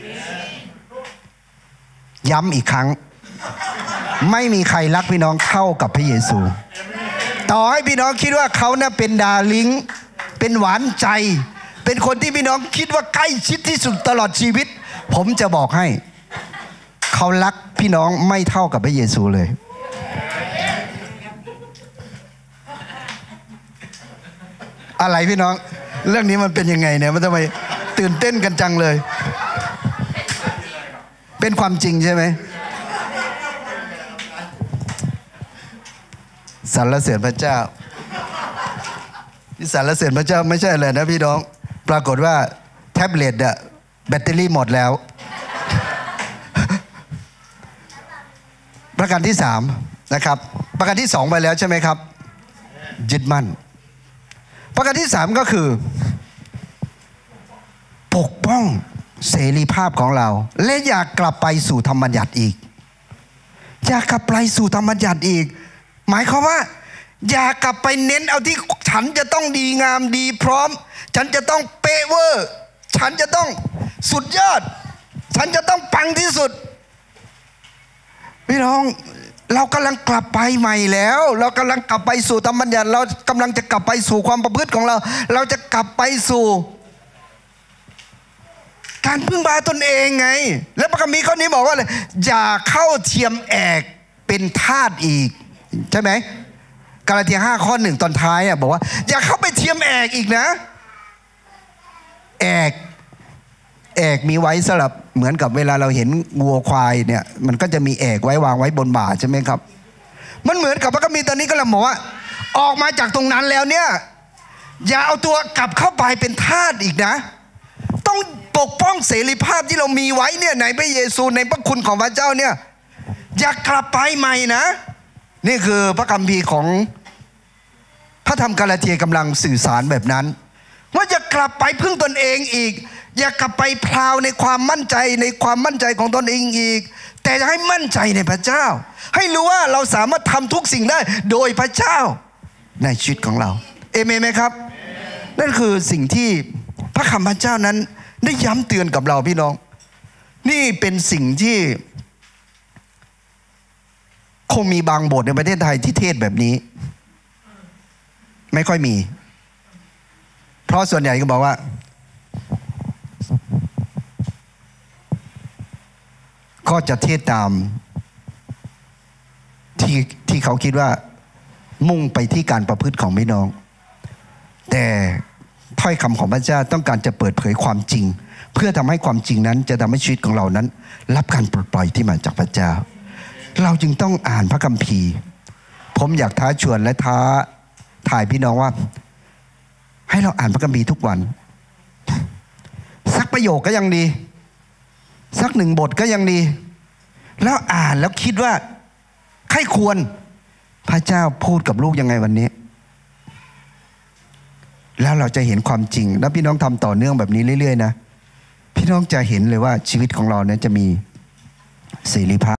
ย้ำอีกครั้งไม่มีใครรักพี่น้องเท่ากับพระเยซูต่อให้พี่น้องคิดว่าเขาน่ะเป็นดาริ่งเป็นหวานใจเป็นคนที่พี่น้องคิดว่าใกล้ชิดที่สุดตลอดชีวิตผมจะบอกให้เขารักพี่น้องไม่เท่ากับพระเยซูเลยอะไรพี่น้องเรื่องนี้มันเป็นยังไงเนี่ยมันทำไมตื่นเต้นกันจังเลยเป็นความจริงใช่ไหมสรรเสริญพระเจ้าที่สรรเสริญพระเจ้าไม่ใช่อะไรนะพี่น้องปรากฏว่าแท็บเล็ตอะแบตเตอรี่หมดแล้วประการที่3นะครับประการที่2ไปแล้วใช่ไหมครับยึดมั่นประการที่3ก็คือปกป้องเสรีภาพของเราและอยากกลับไปสู่ธรรมบัญญัติอีกอยากกลับไปสู่ธรรมบัญญัติอีกหมายความว่าอยากกลับไปเน้นเอาที่ฉันจะต้องดีงามดีพร้อมฉันจะต้องเป๊ะเวอร์ฉันจะต้องสุดยอดฉันจะต้องปังที่สุดพี่น้องเรากำลังกลับไปใหม่แล้วเรากำลังกลับไปสู่ธรรมบัญญัติเรากำลังจะกลับไปสู่ความประพฤติของเราเราจะกลับไปสู่การพึ่งพาตนเองไงและพระคัมภีร์ข้อนี้บอกว่าอะไรอย่าเข้าเทียมแอกเป็นทาสอีกใช่ไหมกาลาเทีย5:1ตอนท้ายบอกว่าอย่าเข้าไปเทียมแอกอีกนะแอกมีไว้สำหรับเหมือนกับเวลาเราเห็นวัวควายเนี่ยมันก็จะมีแอกไว้วางไว้บนบ่าใช่ไหมครับมันเหมือนกับพระคัมภีร์ตอนนี้ก็เลยบอกว่าออกมาจากตรงนั้นแล้วเนี่ยอย่าเอาตัวกลับเข้าไปเป็นทาสอีกนะต้องปกป้องเสรีภาพที่เรามีไว้เนี่ยในพระเยซูในพระคุณของพระเจ้าเนี่ยอย่ากลับไปใหม่นะนี่คือพระคัมภีร์ของพระธรรมกาลาเทียกำลังสื่อสารแบบนั้นว่าอย่ากลับไปพึ่งตนเองอีกอย่ากลับไปพลาวในความมั่นใจของตนเองอีกแต่จะให้มั่นใจในพระเจ้าให้รู้ว่าเราสามารถทำทุกสิ่งได้โดยพระเจ้าในชีวิตของเราเอเมนไหมครับนั่นคือสิ่งที่พระคำพระเจ้านั้นได้ย้ำเตือนกับเราพี่น้องนี่เป็นสิ่งที่คงมีบางโบสถ์ในประเทศไทยที่เทศแบบนี้ไม่ค่อยมีเพราะส่วนใหญ่ก็บอกว่าก็จะเทศตามที่เขาคิดว่ามุ่งไปที่การประพฤติของพี่น้องแต่ถ้อยคำของพระเจ้าต้องการจะเปิดเผยความจริงเพื่อทำให้ความจริงนั้นจะทำให้ชีวิตของเรานั้นรับการปลดปล่อยที่มาจากพระเจ้าเราจึงต้องอ่านพระคัมภีร์ผมอยากท้าชวนและท้าทายพี่น้องว่าให้เราอ่านพระคัมภีร์ทุกวันสักประโยคก็ยังดีสัก1 บทก็ยังดีแล้วอ่านแล้วคิดว่าใครควรพระเจ้าพูดกับลูกยังไงวันนี้แล้วเราจะเห็นความจริงแล้วพี่น้องทำต่อเนื่องแบบนี้เรื่อยๆนะพี่น้องจะเห็นเลยว่าชีวิตของเราเนี่ยจะมีเสรีภาพ